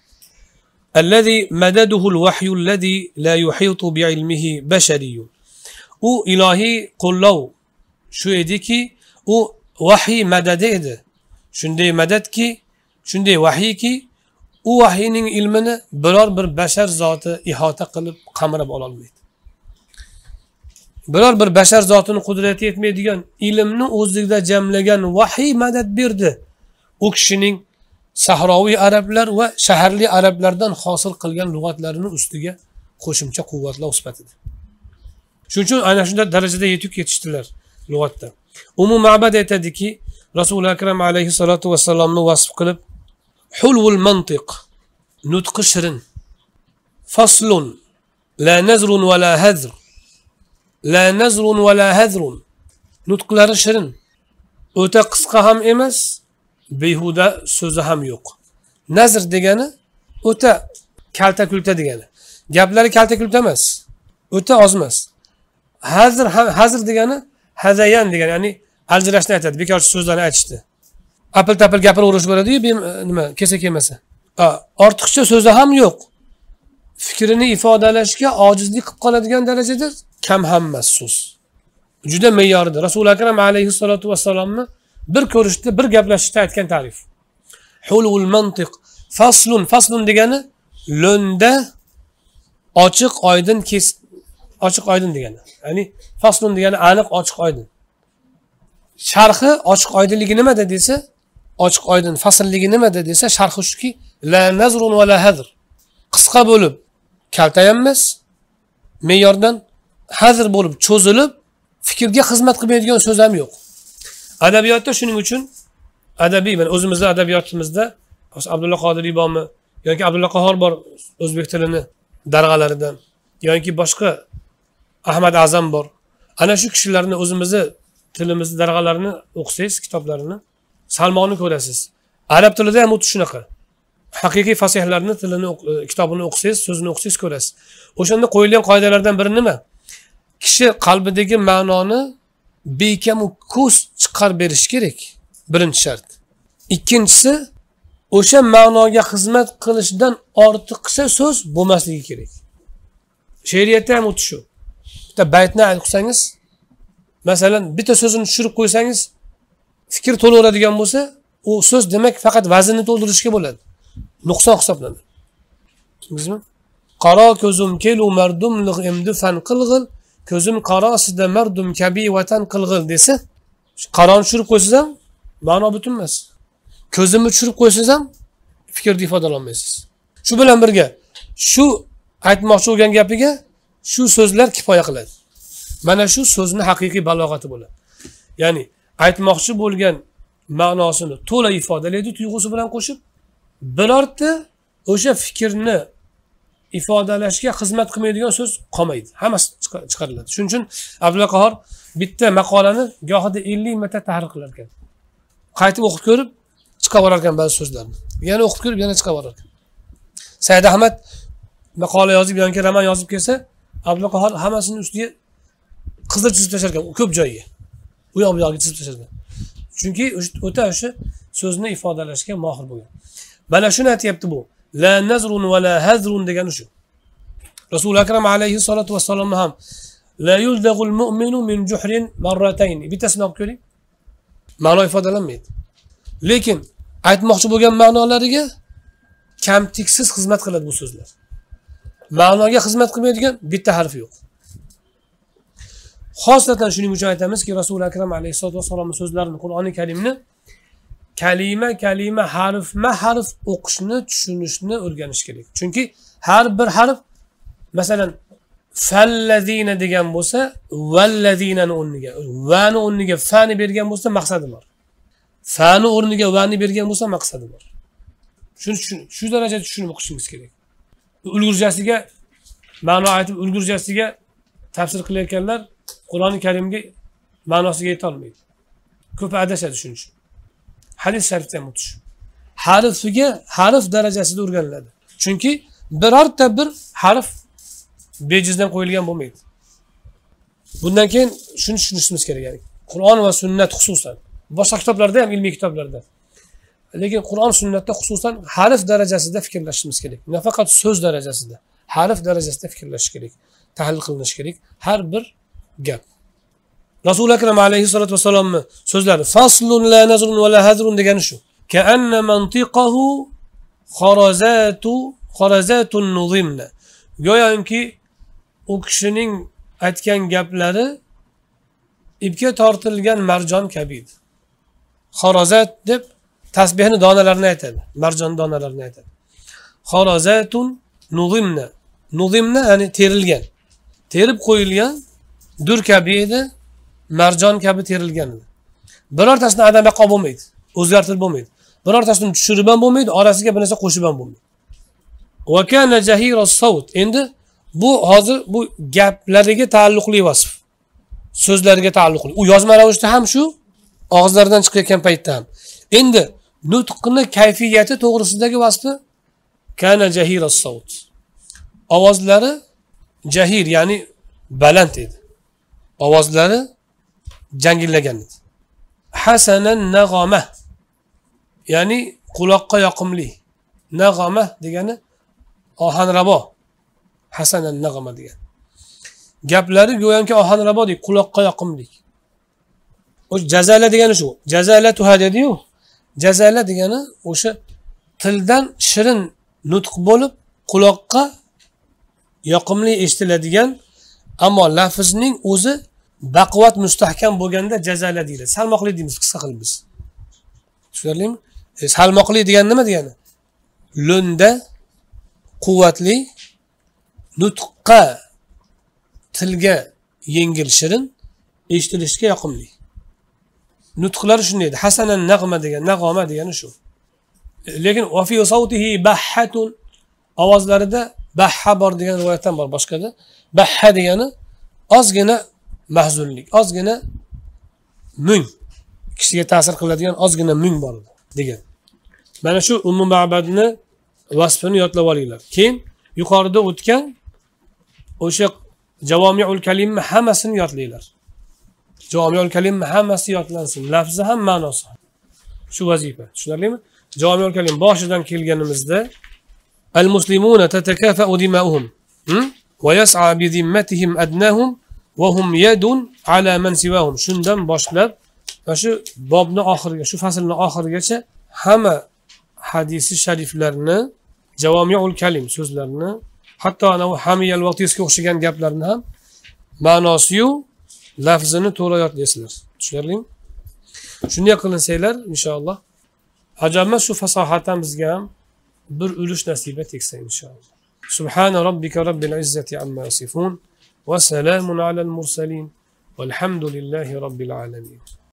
Allazi madaduhu al-wahyu allazi la yuhitu bi'ilmihi bashariyun. U ilohiy qo'llov shu ediki, u vahiy madadi edi. Shunday madadki, shunday vahiyki, u vahiyning ilmini biror bir bashar zoti ihota qilib qamrab ola olmaydi. Biror bir bashar zotining qudrati yetmaydigan ilmni o'zida jamlagan vahiy madad berdi. U kishining sahroviy arablar va shaharli arablardan hosil qilgan lug'atlarini ustiga qo'shimcha quvvatlar sifatida. Shuning uchun ana shunday darajada yetib ketishdilar lug'atda. Umum Ma'bad aytadiki, Rasul akram alayhissalatu vassalomni vasf qilib, hulvul mantiq, nutqi shirin, faslun, la nazrun va la hadr, la nazrun va la hadrun, nutqlari shirin, o'ta qisqa ham emas, behuda so'zi ham yo'q. Nazr degani o'ta kalta-kulta degani. Gaplari kalta-kulta emas, o'ta oz emas. Hazr hazr degani hazayan degani, ya'ni aljirashni aytadi, bekorchi so'zlarni aytishdi. Apil-tapil gapiraverish bo'ladi-yu, nima, kelsa kelmasa. Ortiqcha so'zi ham yo'q. Fikrini ifodalashga ojizlik qilib qoladigan darajada kam ham emas so'z. Juda me'yorida. Rasul akram alayhissalatu vassalomni bir ko'rishda, bir gaplashishda aytgan ta'rif. Hulul mantiq, faslun, faslun degani lo'nda ochiq, oydin, kes, ochiq, oydin degani. Ya'ni faslun degani aniq, ochiq, oydin. Sharhi ochiq oydinligi nimada desa, ochiq oydin faslligi nimada desa, sharhi shuki, la nazrun va la hadr. Qisqa bo'lib, kalta ham emas, me'yordan hazr bo'lib, cho'zilib, fikrga xizmat qilmaydigan so'z ham yo'q. Adabiyotda shuning uchun adabiy, mana o'zimizning adabiyotimizda Abdulla Qodiriy bormi yoki Abdulla Qahhor bor o'zbek tilini darg'alaridan, yoki boshqa Ahmad Azam bor. Ana shu kishilarni o'zimizning tilimizni darg'alarini o'qisangiz, kitoblarini, salmog'ini ko'rasiz. Arab tilida ham o'ti shunaqa. Haqiqiy fasihlarni tilini, kitobini o'qisangiz, so'zini o'qisangiz ko'rasiz. O'shanda qo'yilgan qoidalardan biri nima? Kishi qalbidagi ma'noni bekam ko'z chiqarib berish kerak. Birinchi shart. Ikkinchisi, o'sha ma'noga xizmat qilishdan ortiqcha so'z bo'lmasligi kerak. She'riyatda ham o'ti shu. Bitta baytni o'qisangiz, masalan, bitta so'zini tushirib qo'ysangiz, fikr to'laveradigan bo'lsa, u so'z demak faqat vaznni to'ldirishga bo'ladi. Nuqson hisoblanadi. Tushundingizmi? Qaro ko'zim kelu mardumliq emdi fan qilg'il, ko'zim qarosida mardum kabi vatan qilg'il desa, qaroni tushirib qo'ysangiz ham ma'no butun emas. Ko'zimni tushirib qo'ysangiz ham fikrni ifodalay olmaysiz. Shu bilan birga shu aytmoqchi bo'lgan gapiga shu so'zlar kifoya qiladi. Mana shu so'zni haqiqiy balog'ati bo'ladi. Ya'ni aytmoqchi bo'lgan ma'nosini to'la ifodalaydi tuyg'usi bilan qo'shib, birorta o'sha fikrni ifodalashga xizmat qilmaydigan so'z qolmaydi. Hammasi chiqariladi. Shuning uchun Abdulla Qahhor bitta maqolani gohida ellik marta tahrir qilar ekan. Qaytib o'qib ko'rib chiqarib olar ekan ba'zi so'zlarni. Yana o'qib ko'rib yana chiqarib olar ekan. Said Ahmad maqola yozib yoki roman yozib kelsa, Abdulla Qahhor hammasini ustiga qizil chizib tashlar ekan, ko'p joyiga. U yoq bu yoqqa chizib tashlar ekan. Chunki o'ta o'sha so'zni ifodalashga mohir bo'lgan. Mana shuni aytayapti bu. La nazrun va la hazrun degani shu. Rasul akram alayhi salatu vassalom ham la yuzdagul mu'minu min juhrin marratayn. Bittasini olib ko'ring. Ma'no ifodalanmaydi. Lekin aytmoqchi bo'lgan ma'nolariga kamtiksiz xizmat qiladi bu so'zlar. Ma'noga xizmat qilmaydigan bitta harf yo'q. Xosatan shuning uchun aytamizki, Rasul akram alayhissolatu vassalomning so'zlarini, Qur'oni Karimni kalima kalima, harfma harf o'qishni, tushunishni o'rganish kerak. Chunki har bir harf, masalan, fallazina degan bo'lsa, vallazinani o'rniga, vani o'rniga fani bergan bo'lsa maqsadi bor. Fani o'rniga vani bergan bo'lsa maqsadi bor. Shuni shu darajada tushunib o'qishingiz kerak. Ulgurjasiga ma'no aytib, ulgurjasiga tafsir qilayotganlar Qur'oni Karimga ma'nosiga yeta olmaydi. Ko'p adashadi shuning uchun. Hadis sharifda ham o'tish. Harfiga harf darajasida o'rganiladi. Chunki birorta bir harf bejizdan qo'yilgan bo'lmaydi. Bundan keyin shuni tushunishimiz kerak, ya'ni Qur'on va sunnat xususan, boshqa kitoblarda ham, ilmiy kitoblarda. Lekin Qur'on sunnatda xususan harf darajasida fikrlashimiz kerak. Nafaqat so'z darajasida, harf darajasida fikrlash kerak, tahlil qilinish kerak har bir gap. Rasul akram alayhissolatu vassalomning so'zlari faslun la nazrun va la hazrun degani shu. Ka'anna mantiqahu kharazatu kharazatun nuzimna. Go'yoki u kishining aytgan gaplari ipga tortilgan marjon kabi edi. Kharazat deb tasbihni donalarini aytadi, marjon donalarini aytadi. Kharazatun nuzimna. Nuzimna ya'ni terilgan. Terib qo'yilgan dur kabi edi, marjon kabi terilgan edi. Birortasini adam yoqqa bo'lmaydi, o'zgartirib bo'lmaydi. Birortasini tushirib ham bo'lmaydi, orasiga bir narsa qo'shib ham bo'lmaydi. Va kana jahiras sawt. Endi bu hozir bu gaplariga taalluqli vasf. So'zlariga taalluqli. U yozma ravishda ham shu, og'izlaridan chiqayotgan paytda ham. Endi nutqni kayfiyati to'g'risidagi vasfi kana jahiras sawt. Ovozlari jahir, ya'ni baland edi. Ovozlari jangillagan edi. Hasanan nag'ama, ya'ni quloqqa yoqimli. Nag'ama degani ohanrabo. Hasanan nag'ama degan. Gaplari go'yoki ohanrabodek, quloqqa yoqimli. O jazala degani shu. Jazalatuha dedi-yu. Jazala degani o'sha tildan shirin nutq bo'lib, quloqqa yoqimli eshitiladigan, ammo lafzning o'zi baquvvat mustahkam bo'lganda jazala deyiladi. Salmoqli deymiz qisqa qilib biz. Tushunarlimi? E, salmoqli degan nima degani? Lo'nda, quvvatli, nutqqa, tilga yengil, shirin, eshitilishga yoqimli. Nutqlari shunday edi. Hasanan nag'ma degan, nag'oma degani shu. Lekin wa fi sawtihi bahhatun, ovozlarida bahha bor degan rivoyatdan bor boshqada. Bahha degani ozgina mahzunlik, ozgina mung, kishiga ta'sir qiladigan ozgina mung bor degan. Mana shu Ummu Ma'badni vasfini yodlab olinglar. Keyin yuqorida o'tgan o'sha Javomiul Kalimni hammasini yodlaylar. Javomiul Kalimni hammasi yodlansin, lafzi ham, ma'nosi ham. Shu vazifa. Tushunarlimi? Javomiul Kalim boshidan kelganimizda al-muslimuna tatakafa'u dima'uhum va yas'a bi zimmatihim adnahum va hum yadun ala man siwahum. Shundan boshlab va shu bobni oxiriga, shu faslning oxirigacha hamma hadisi shariflarni, Javomiul Kalim so'zlarini, hatto ana u Hamiyal Vaqtisga o'xshagan gaplarni ham ma'nosiyu lafzini to'g'ri yodlaysizlar. Tushunarlimi? Shunday qilinsanglar inshaalloh ajabmas shu fasohatdan bizga ham bir ulush nasiba tegsa inshaalloh. Subhana robbika robbil izzati amma yasifun va salamun alal mursalin valhamdulillahi robbil alamin.